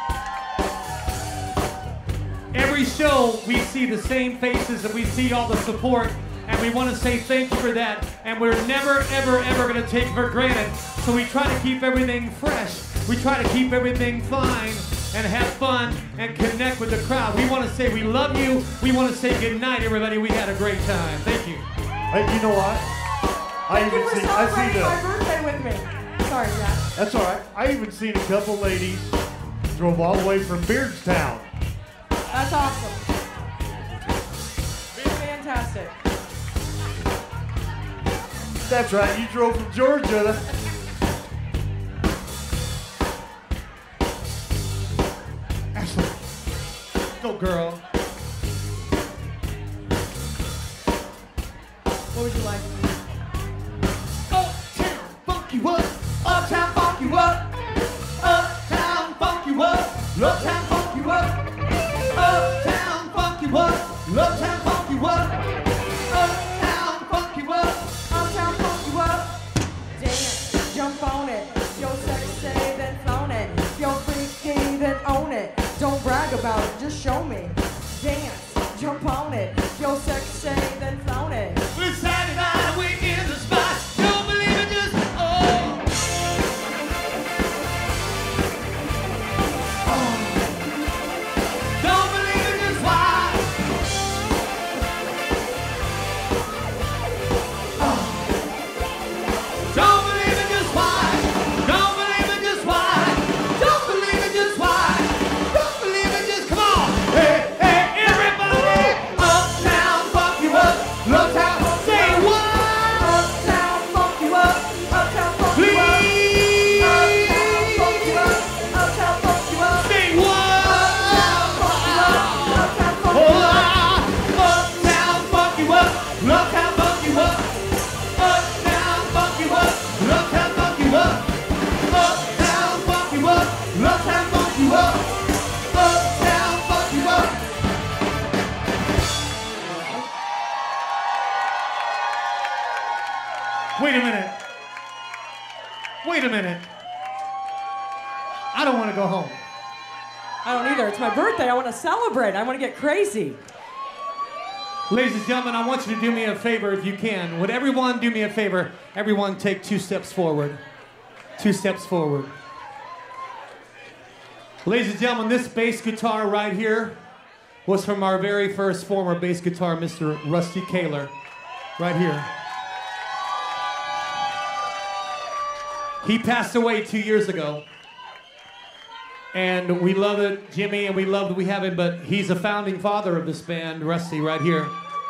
S4: Every show we see the same faces and we see all the support, and we want to say thank you for that, and we're never ever ever going to take it for granted. So we try to keep everything fresh, we try to keep everything fine and have fun and connect with the crowd. We want to say we love you, we want to say good night everybody. We had a great time. Thank you.
S5: Hey, you know what? I
S1: Thank you
S5: even
S1: for
S5: seen, I seen
S1: celebrating my
S5: the,
S1: birthday with me. Sorry, Jack.
S5: that's all right. I even seen a couple ladies drove all the way from Beardstown.
S1: That's awesome. Fantastic.
S5: That's right. You drove from Georgia.
S4: Ashley, go girl.
S1: What would you like?
S4: Uptown funk you up, uptown funk you up, uptown funk you up, uptown funk you up, uptown funk you up, uptown funk you up, uptown funk you up.
S1: Uptown funk you up. Dance, jump on it. Yo sexy, then flown it. Yo freaky, then own it. Don't brag about it, just show me. Dance, jump on it. Yo sexy, then flown it.
S4: We're Saturday night, we're in the spot. Don't believe it, just oh. Oh. Don't believe it, just why. Oh. Don't believe it, just why. Don't believe it, just why. Don't believe it, just why. Don't believe it, just come on. Hey, hey, everybody. Uptown, funk you up. Uptown, say what?
S1: Uptown funk you up. Uptown funk you up.
S4: Please.
S1: Uptown funk you up. Uptown funk you up.
S4: Say what?
S1: Uptown funk
S4: Oh,
S1: you up.
S4: uptown funk you up. Uptown funk you up. Uptown funk you up. Uptown funk you up. Uptown funk you up. Uptown funk you up. Uptown funk you up. Wait a minute. Wait a minute. I don't want to go home.
S1: I don't either. It's my birthday. I want to celebrate. I want to get crazy.
S4: Ladies and gentlemen, I want you to do me a favor if you can. Would everyone do me a favor? Everyone take two steps forward. Two steps forward. Ladies and gentlemen, this bass guitar right here was from our very first former bass guitar, Mister Rusty Kaler. right here. He passed away two years ago. And we love it, Jimmy, and we love that we have him, but he's a founding father of this band, Rusty, right here.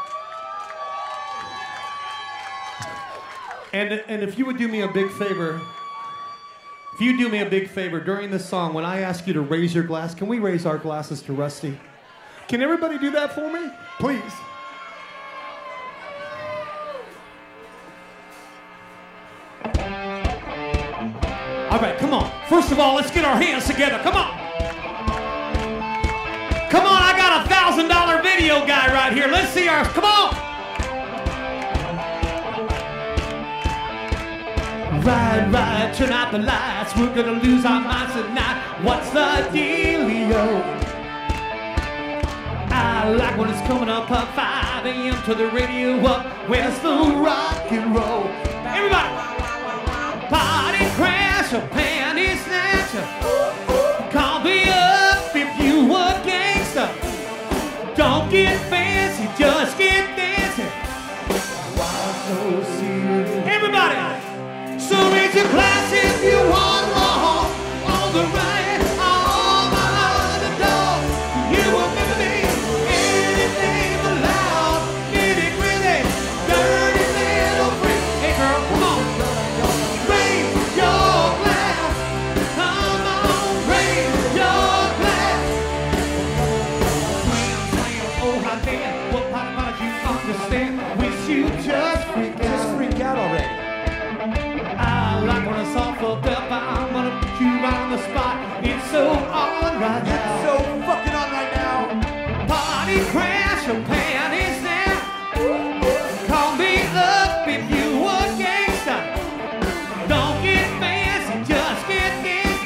S4: And, and if you would do me a big favor, if you do me a big favor during this song, when I ask you to raise your glass, can we raise our glasses to Rusty? Can everybody do that for me? Please. All right, come on. First of all, let's get our hands together. Come on. Come on, I got a thousand dollar video guy right here. Let's see ours. Come on. Right, right, turn out the lights. We're gonna lose our minds tonight. What's the dealio? I like when it's coming up at five A M to the radio up when it's the rock and roll. Everybody! Party crasher, panty snatcher. Call me up if you a gangster. Don't get fancy, just get dancing. Why so serious? Everybody! So raise your glass if you want more. On the right, on the underdog. You will never be anything but loud, nitty gritty, dirty little freak. Hey girl, come on. Raise your glass. Come on, raise your glass. Slam, slam, oh hot damn. What part about you understand? Wish you just freak out.
S5: Just freak out already.
S4: I like when it's all fucked up. I'm gonna put you right on the spot. It's so on right now.
S5: It's so fucking on right now.
S4: Party crash and panties now. Call me up if you a gangster. Don't get fancy, just get gangster.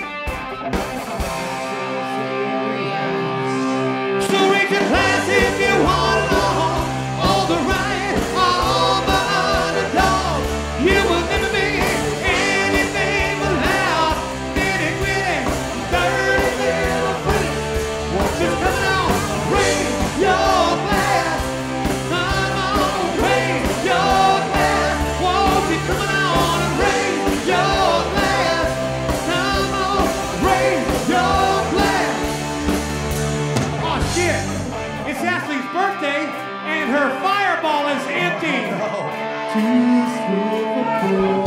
S4: So raise your glass if you want along. All the right, all the underdog. You will never be anything but loud, nitty gritty, dirty little freak. Won't you come on, raise your glass. Come on, raise your glass. Won't you come on and raise your glass. Come on, raise your glass. Oh shit, it's Ashley's birthday and her fireball is empty.
S5: Too sweet for poor.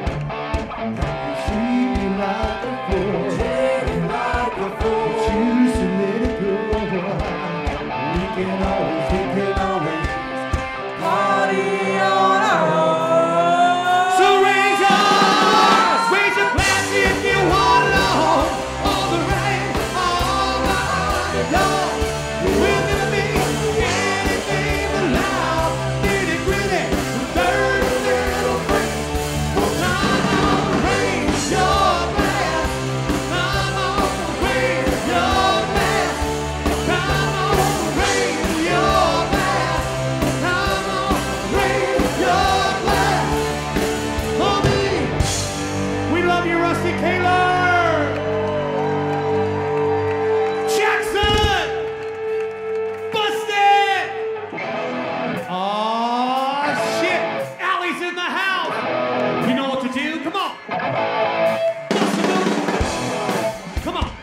S5: Treat me like a fool. Choose to let it go. We can always, we can always
S1: Party on our own.
S4: So raise your, raise your glass if you want along. All the right, all the underdog. We'll never be anything but loud, nitty gritty, dirty little freak. Come on, raise your glass. Come on, raise your glass. Come on, raise your glass. Come on, raise your glass. For me, we love you, Rusty Taylor. Jackson, busted. Oh shit, Allie's in the house. You know what to do? Come on. Bust a move. Come on.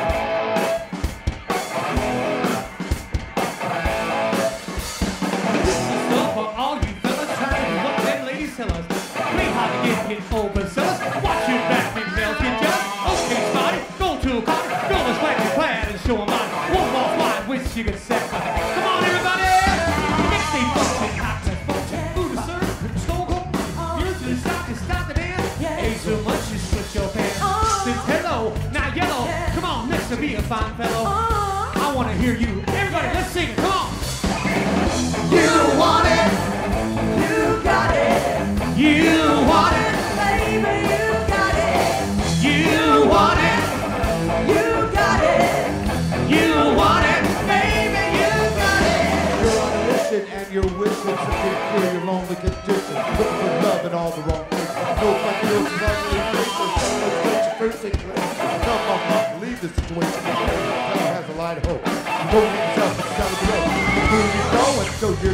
S4: This is stuff for all you fellas trying to do what them ladies tell us. Play hard to get hit overzealous. Watch your back, females get jealous. Okay, Spotty, go to a party. Go as black and clad and show 'em mine. One more wine with sugar sex. Come on, everybody. Mix they function, hot and function. Food to serve, stone cold. Usually stop to stop the dance. Ain't so much you switch your pants. Since hello, now yellow. Come on, next to be a fine fellow. I want to hear you. Everybody, let's sing it. Come on. You want it.
S1: You got it.
S4: You want it.
S1: Baby, you got it.
S4: You want it.
S1: You got it.
S4: You want it. Baby, you got it.
S5: You're on a mission and you're wishing to get clear your lonely condition. Looking for love in all the wrong places. No fucking else is ugly faces. Someone's got your cursing place. Come on, mom, leave the situation. Never has a light of hope. You don't need yourself, it's time to go. Where you going, so you're going.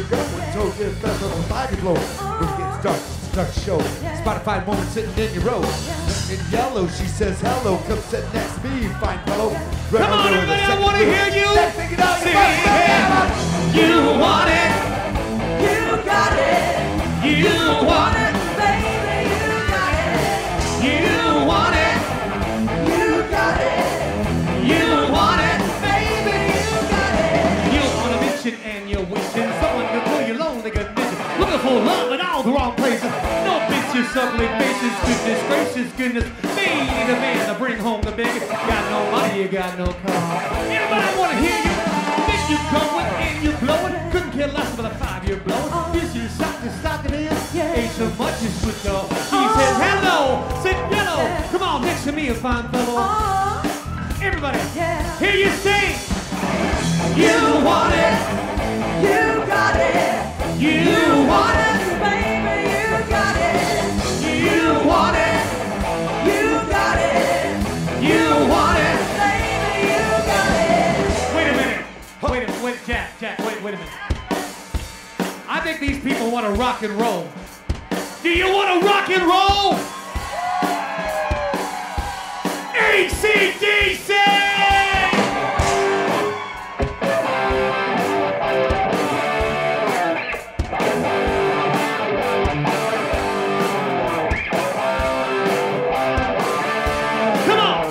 S5: told you it's best of a body blow. When it gets dark, start the show. Spotify woman sitting in your row. In yellow, she says hello. Come sit next to me, fine fellow. Right
S4: Come on,
S5: over with a
S4: everybody, I
S5: second
S4: want to
S5: wheel.
S4: hear you.
S5: Let's take it out.
S4: Sing it. You want it.
S1: You got it.
S4: You want it.
S1: Baby, you got it.
S4: You want it.
S1: You got it.
S4: You want it.
S1: Baby, you got it.
S4: You're on a mission and you're wishing someone to pull you lonely condition. Looking for love in all the wrong places. No bitches, ugly faces, goodness gracious, goodness. Me, the man to bring home the big. Got no money, you got no car. Everybody wanna hear you. Think you going and you blowing. Couldn't care less about a five you're blowing. This your sock to sock it is. Ain't so much as with your. He says hello, sit yellow. Come on next to me, a fine fellow.
S1: Oh,
S4: Everybody,
S1: yeah.
S4: hear you sing. You want it.
S1: You got it.
S4: You want it.
S1: Baby, you got it.
S4: You want it.
S1: You got it.
S4: You want it.
S1: Baby, you got it.
S4: Wait a minute. Wait a minute. Wait, Jack, Jack, wait, wait a minute. I think these people want to rock and roll. Do you want to rock and roll? A C D C! Come on!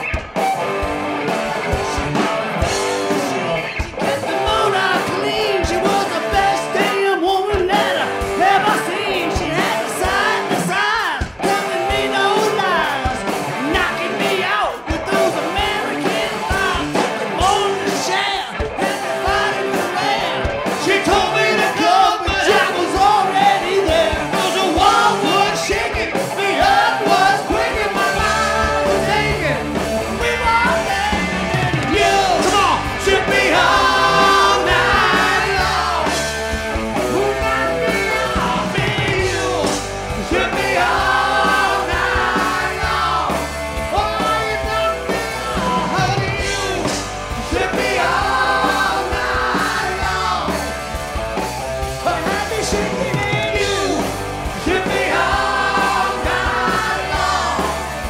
S6: Get the motor clean. She was the best damn woman that I ever seen. She had the side to side, telling me no lies, knocking me out with those American thighs. On the shaft, everybody was there.
S4: She told me to come, but
S6: I was already there.
S4: Cause the wall was shaking, the earth was quaking, my mind was aching.
S6: We were there.
S4: You, come on, should be all night long.
S6: Who knocked me out?
S4: Me, you, should be all night long. Oh, you knocked me out, honey, you should be all night long.
S6: I had me shaking and you.
S4: Should be all night long.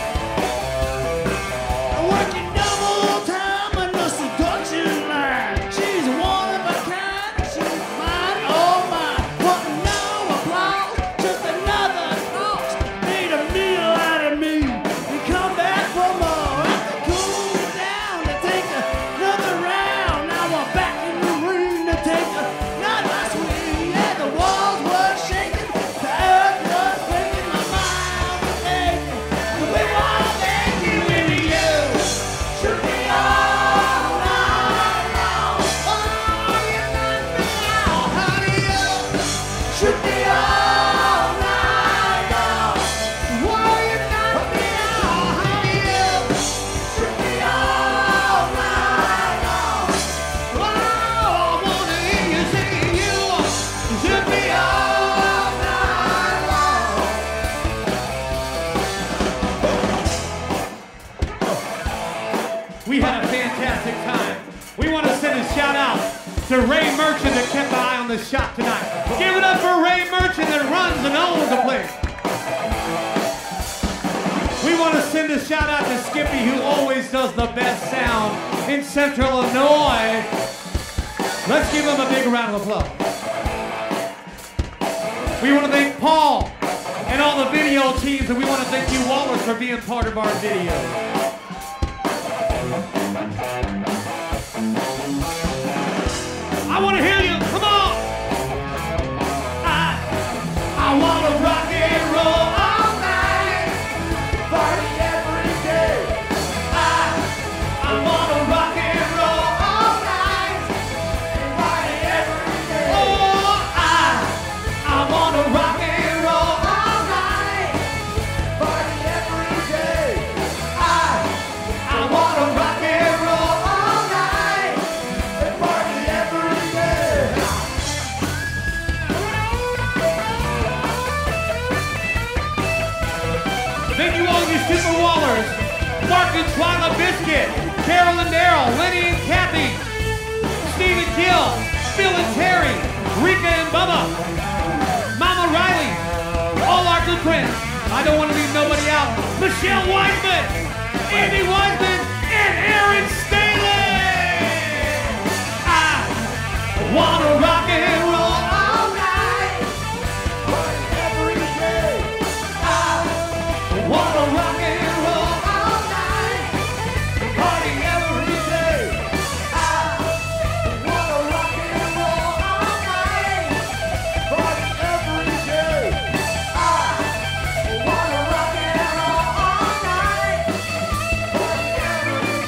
S6: Working double time on the seduction line. She's one of a kind. She's mine, oh mine. Want no applause, just another toss. Made a meal out of me. We come back for more. Have to cool down to take another round. Now we're back in the ring to take another swing. Yeah, the walls were shaking, the earth was quaking, my mind was aching. We were making with you. Should be all night long. Oh, you knocked me out, honey. You should be all night long. Oh, you knocked me out, honey. You should be all night long.
S4: Oh, I wanna hear you sing, you should be all night long. We had a fantastic time. We want to send a shout out to Ray Merchant that kept an eye on the shop tonight. Give it up for Ray Merchant that runs and owns the place. We want to send a shout out to Skippy, who always does the best sound in Central Illinois. Let's give him a big round of applause. We want to thank Paul and all the video teams, and we want to thank you, Wallace, for being part of our video. I want to hear you. Come on. I, I want to rock and roll all night.
S5: Party every day.
S4: I, I want to rock and roll all night.
S5: Party every day.
S4: Oh, I, I want to rock and roll all night.
S5: Party every day.
S4: I, I want to rock and roll all night.
S5: Party every day.
S4: Thank you all you Super Wallers. Mark and Twyla Biscuit, Carol and Daryl, Lenny and Kathy, Steve and Gil, Phil and Terry, Rika and Bubba, Mama Riley, all our good friends. I don't want to leave nobody out. Michelle Wiseman, Andy Wiseman, and Aaron Staley. I wanna rock and roll all night, every day. I wanna rock and roll all night, party every day. I wanna rock and roll all night, party every day. I wanna rock and roll all night, party every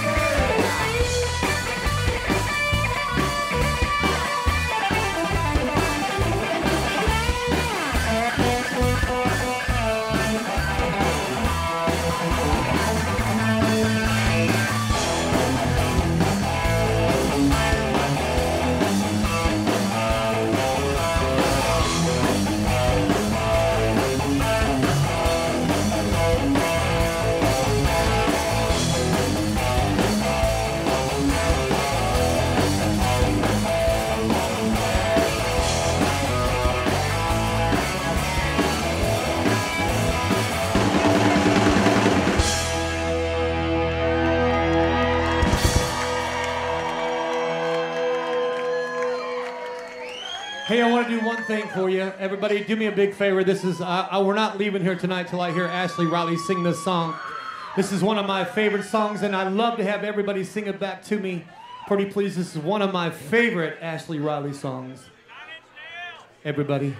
S4: Hey, I want to do one thing for you. Everybody, do me a big favor. This is, uh, uh, we're not leaving here tonight till I hear Ashley Riley sing this song. This is one of my favorite songs, and I love to have everybody sing it back to me. Pretty please, this is one of my favorite Ashley Riley songs. Everybody.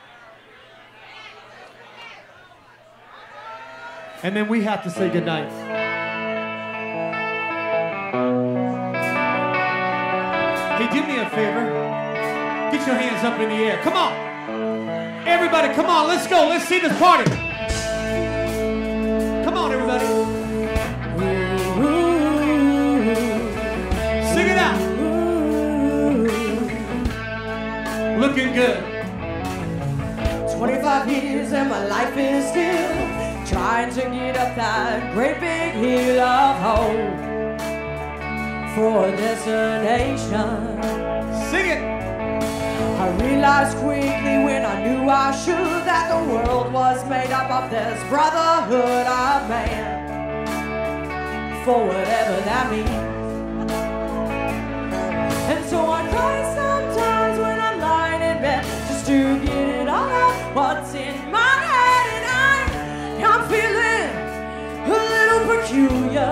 S4: And then we have to say goodnight. Hey, do me a favor. Get your hands up in the air. Come on. Everybody, come on. Let's go. Let's see this party. Come on, everybody. Sing it out. Looking good.
S1: twenty-five years and my life is still trying to get up that great big hill of hope for a destination.
S4: Sing it.
S1: I realized quickly when I knew I should that the world was made up of this brotherhood of man, for whatever that means. And so I cry sometimes when I'm lying in bed just to get it all out what's in my head, and I, I'm feeling a little peculiar.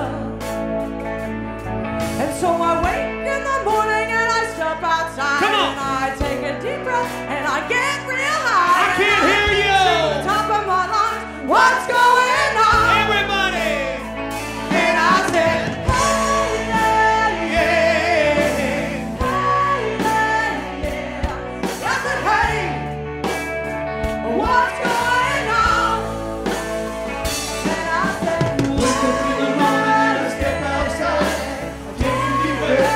S1: And so I wake in the morning and I step outside.
S4: Come on.
S1: And I take a deep breath and I get real high.
S4: I can't hear you.
S1: To the top of my lungs, what's going on?
S4: Everybody.
S1: And I said, hey, yeah, yeah. Hey, yeah, yeah. I said, hey, what's going on? And I said, wake up in the morning and I step outside. I take a deep breath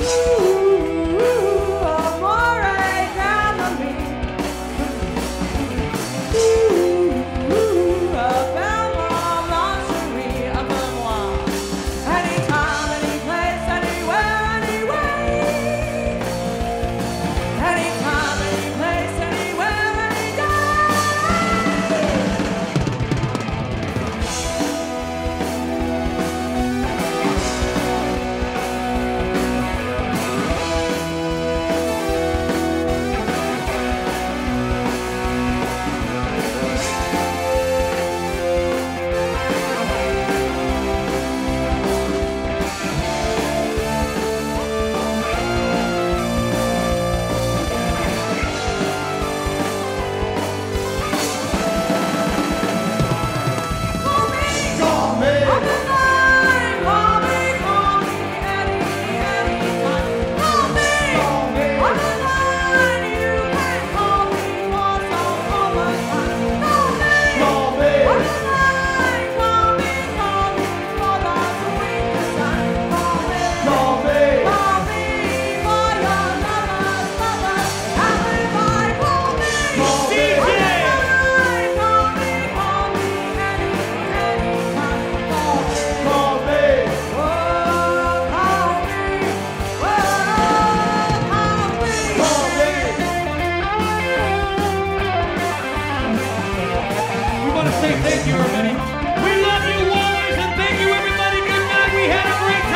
S4: Thank you, everybody. We love you, Warriors, and thank you, everybody. Good night. We had a great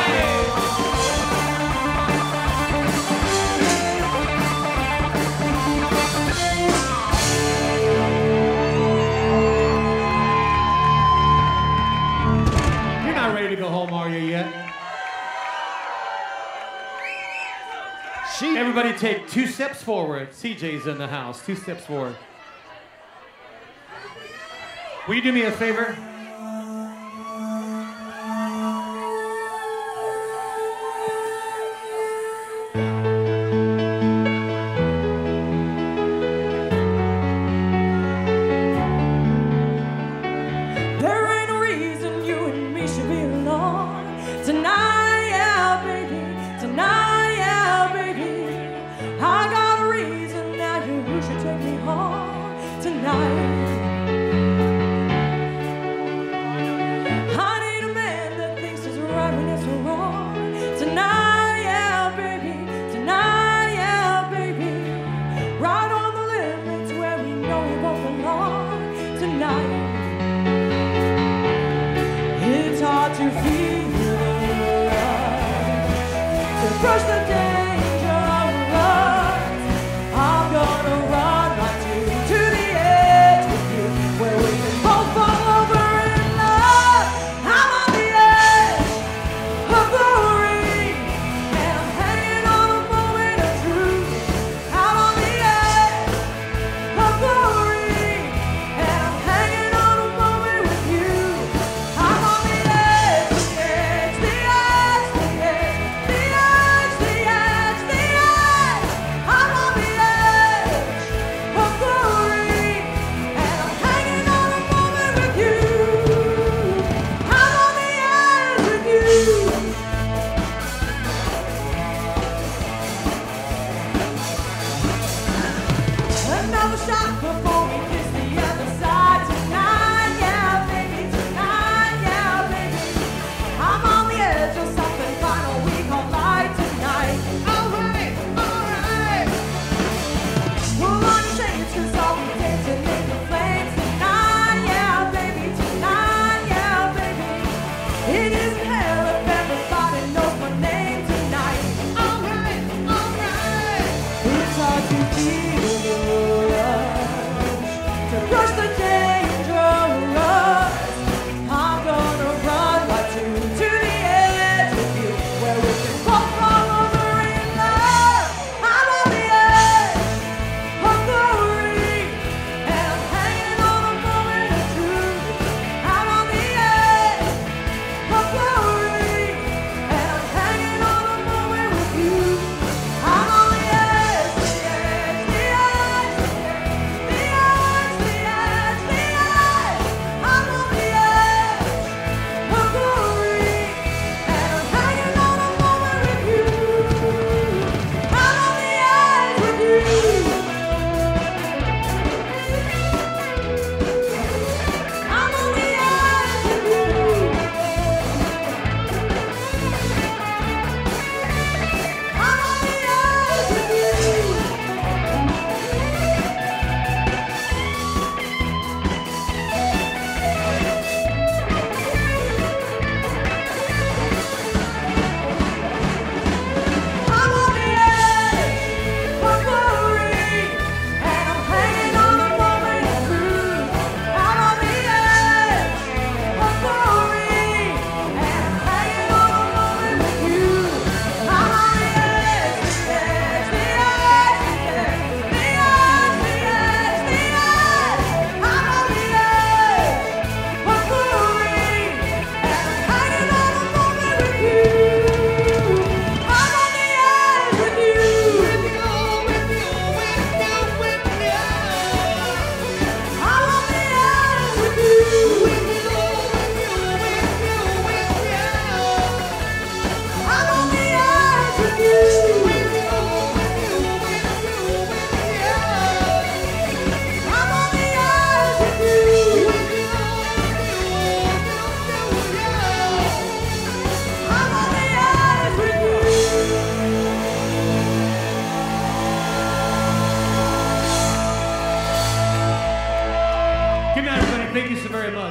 S4: time. You're not ready to go home, are you, yet? She everybody take two steps forward. C J's in the house. Two steps forward. Will you do me a favor?
S1: There ain't no reason you and me should be alone tonight, yeah, baby. Tonight, yeah, baby. I got a reason now you should take me home tonight. To feel the rush, to brush the danger of love. I'm gonna run right to, to the edge with you, where we can both fall over in love. I'm on the edge of glory, and I'm hanging on a moment of truth. Out on the edge of glory, and I'm hanging on a moment with you. I'm on the edge. The edge, the edge, the edge,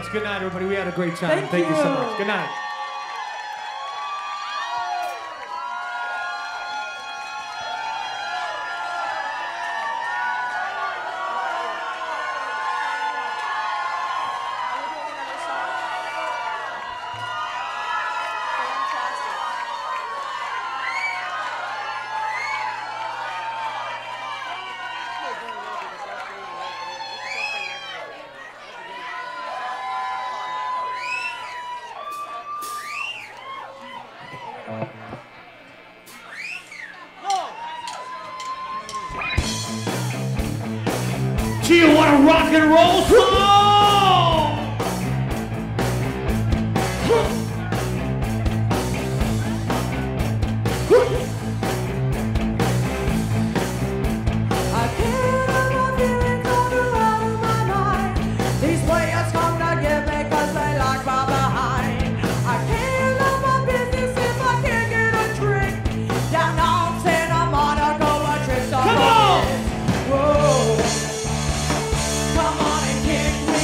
S4: much. Good night, everybody. We had a great time.
S1: Thank
S4: Thank you so
S1: you.
S4: much. Good night. Do you want a rock and roll song?
S1: I can't have my feelings on the out of my mind. These players come to get me cause they like my behind. I can't love my business if I can't get a drink. Down on Santa Monica, a trick's on
S4: Come
S1: my
S4: on!
S1: head. Whoa. Come on and kick me.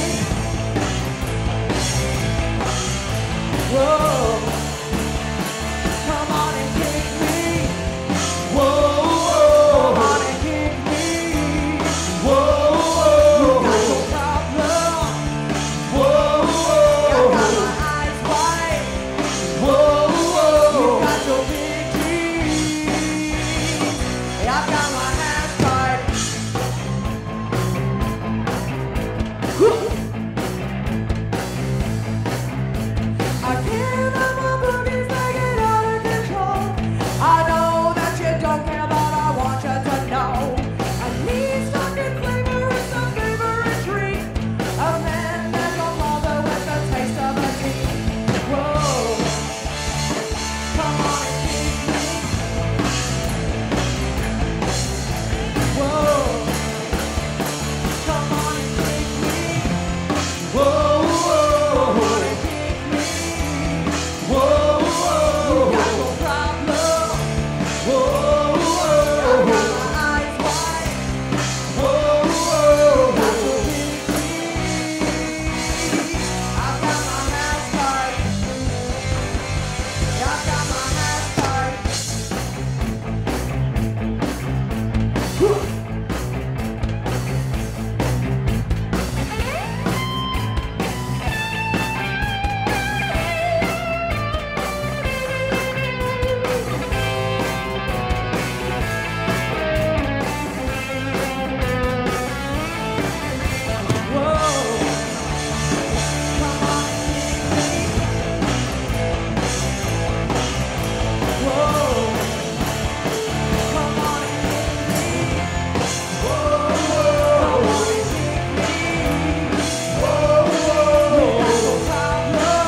S1: Whoa. Come on and kick me.
S4: Whoa,
S1: Come on and kick me.
S4: whoa,
S1: Got no problem.
S4: whoa,
S1: I got my eyes wide.
S4: whoa,
S1: You got your big dreams. I got my hands tied. I can't let my boogies they get out of control. I know that you don't care, but I want you to know. I need something flavor and some favorite treat. A man that don't bother with the taste of a tea. Whoa, come on and kick me. Whoa, come on and kick me.
S4: whoa,
S1: Come on and kick me.
S4: whoa,
S1: Got no problem.
S4: whoa,
S1: I got my eyes wide.
S4: whoa,
S1: Got your big dreams. I got my hands tied. I got my hands tied. Whoa, come on and kick me. Whoa, come on and kick me. Whoa, come on and kick me. Whoa, got no problem.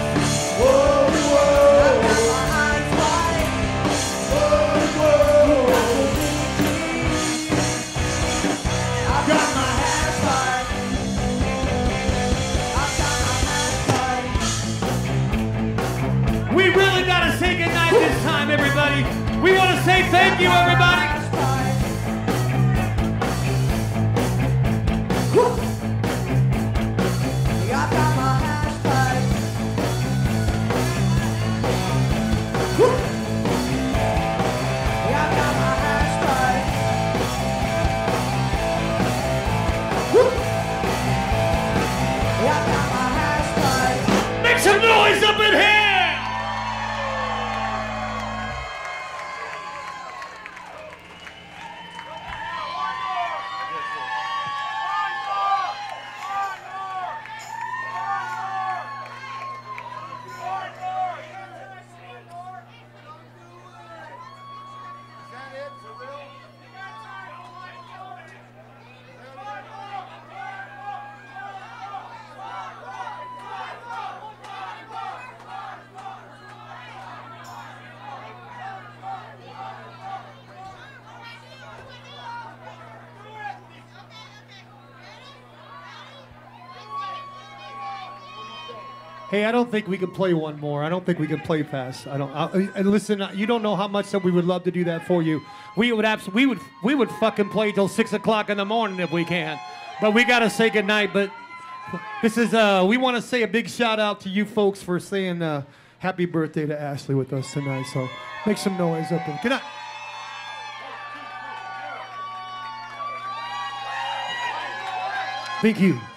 S1: I got my eyes wide. You got your big dreams. I got my hands tied. I got my hands tied.
S4: We really gotta say goodnight this time, everybody. We want to say thank you, everybody.
S1: Hands tied. I got my hands tied. I got my hands tied. I got my hands tied.
S4: Make some noise up in here.
S2: Is that it for real?
S4: Hey, I don't think we can play one more. I don't think we can play past. I don't. I, and listen, you don't know how much that we would love to do that for you. We would abs- We would. We would fucking play till six o'clock in the morning if we can. But we gotta say goodnight. But
S7: This is, uh, we want to say a big shout out to you folks for saying uh, happy birthday to Ashley with us tonight. So make some noise up there. Good night. Thank you.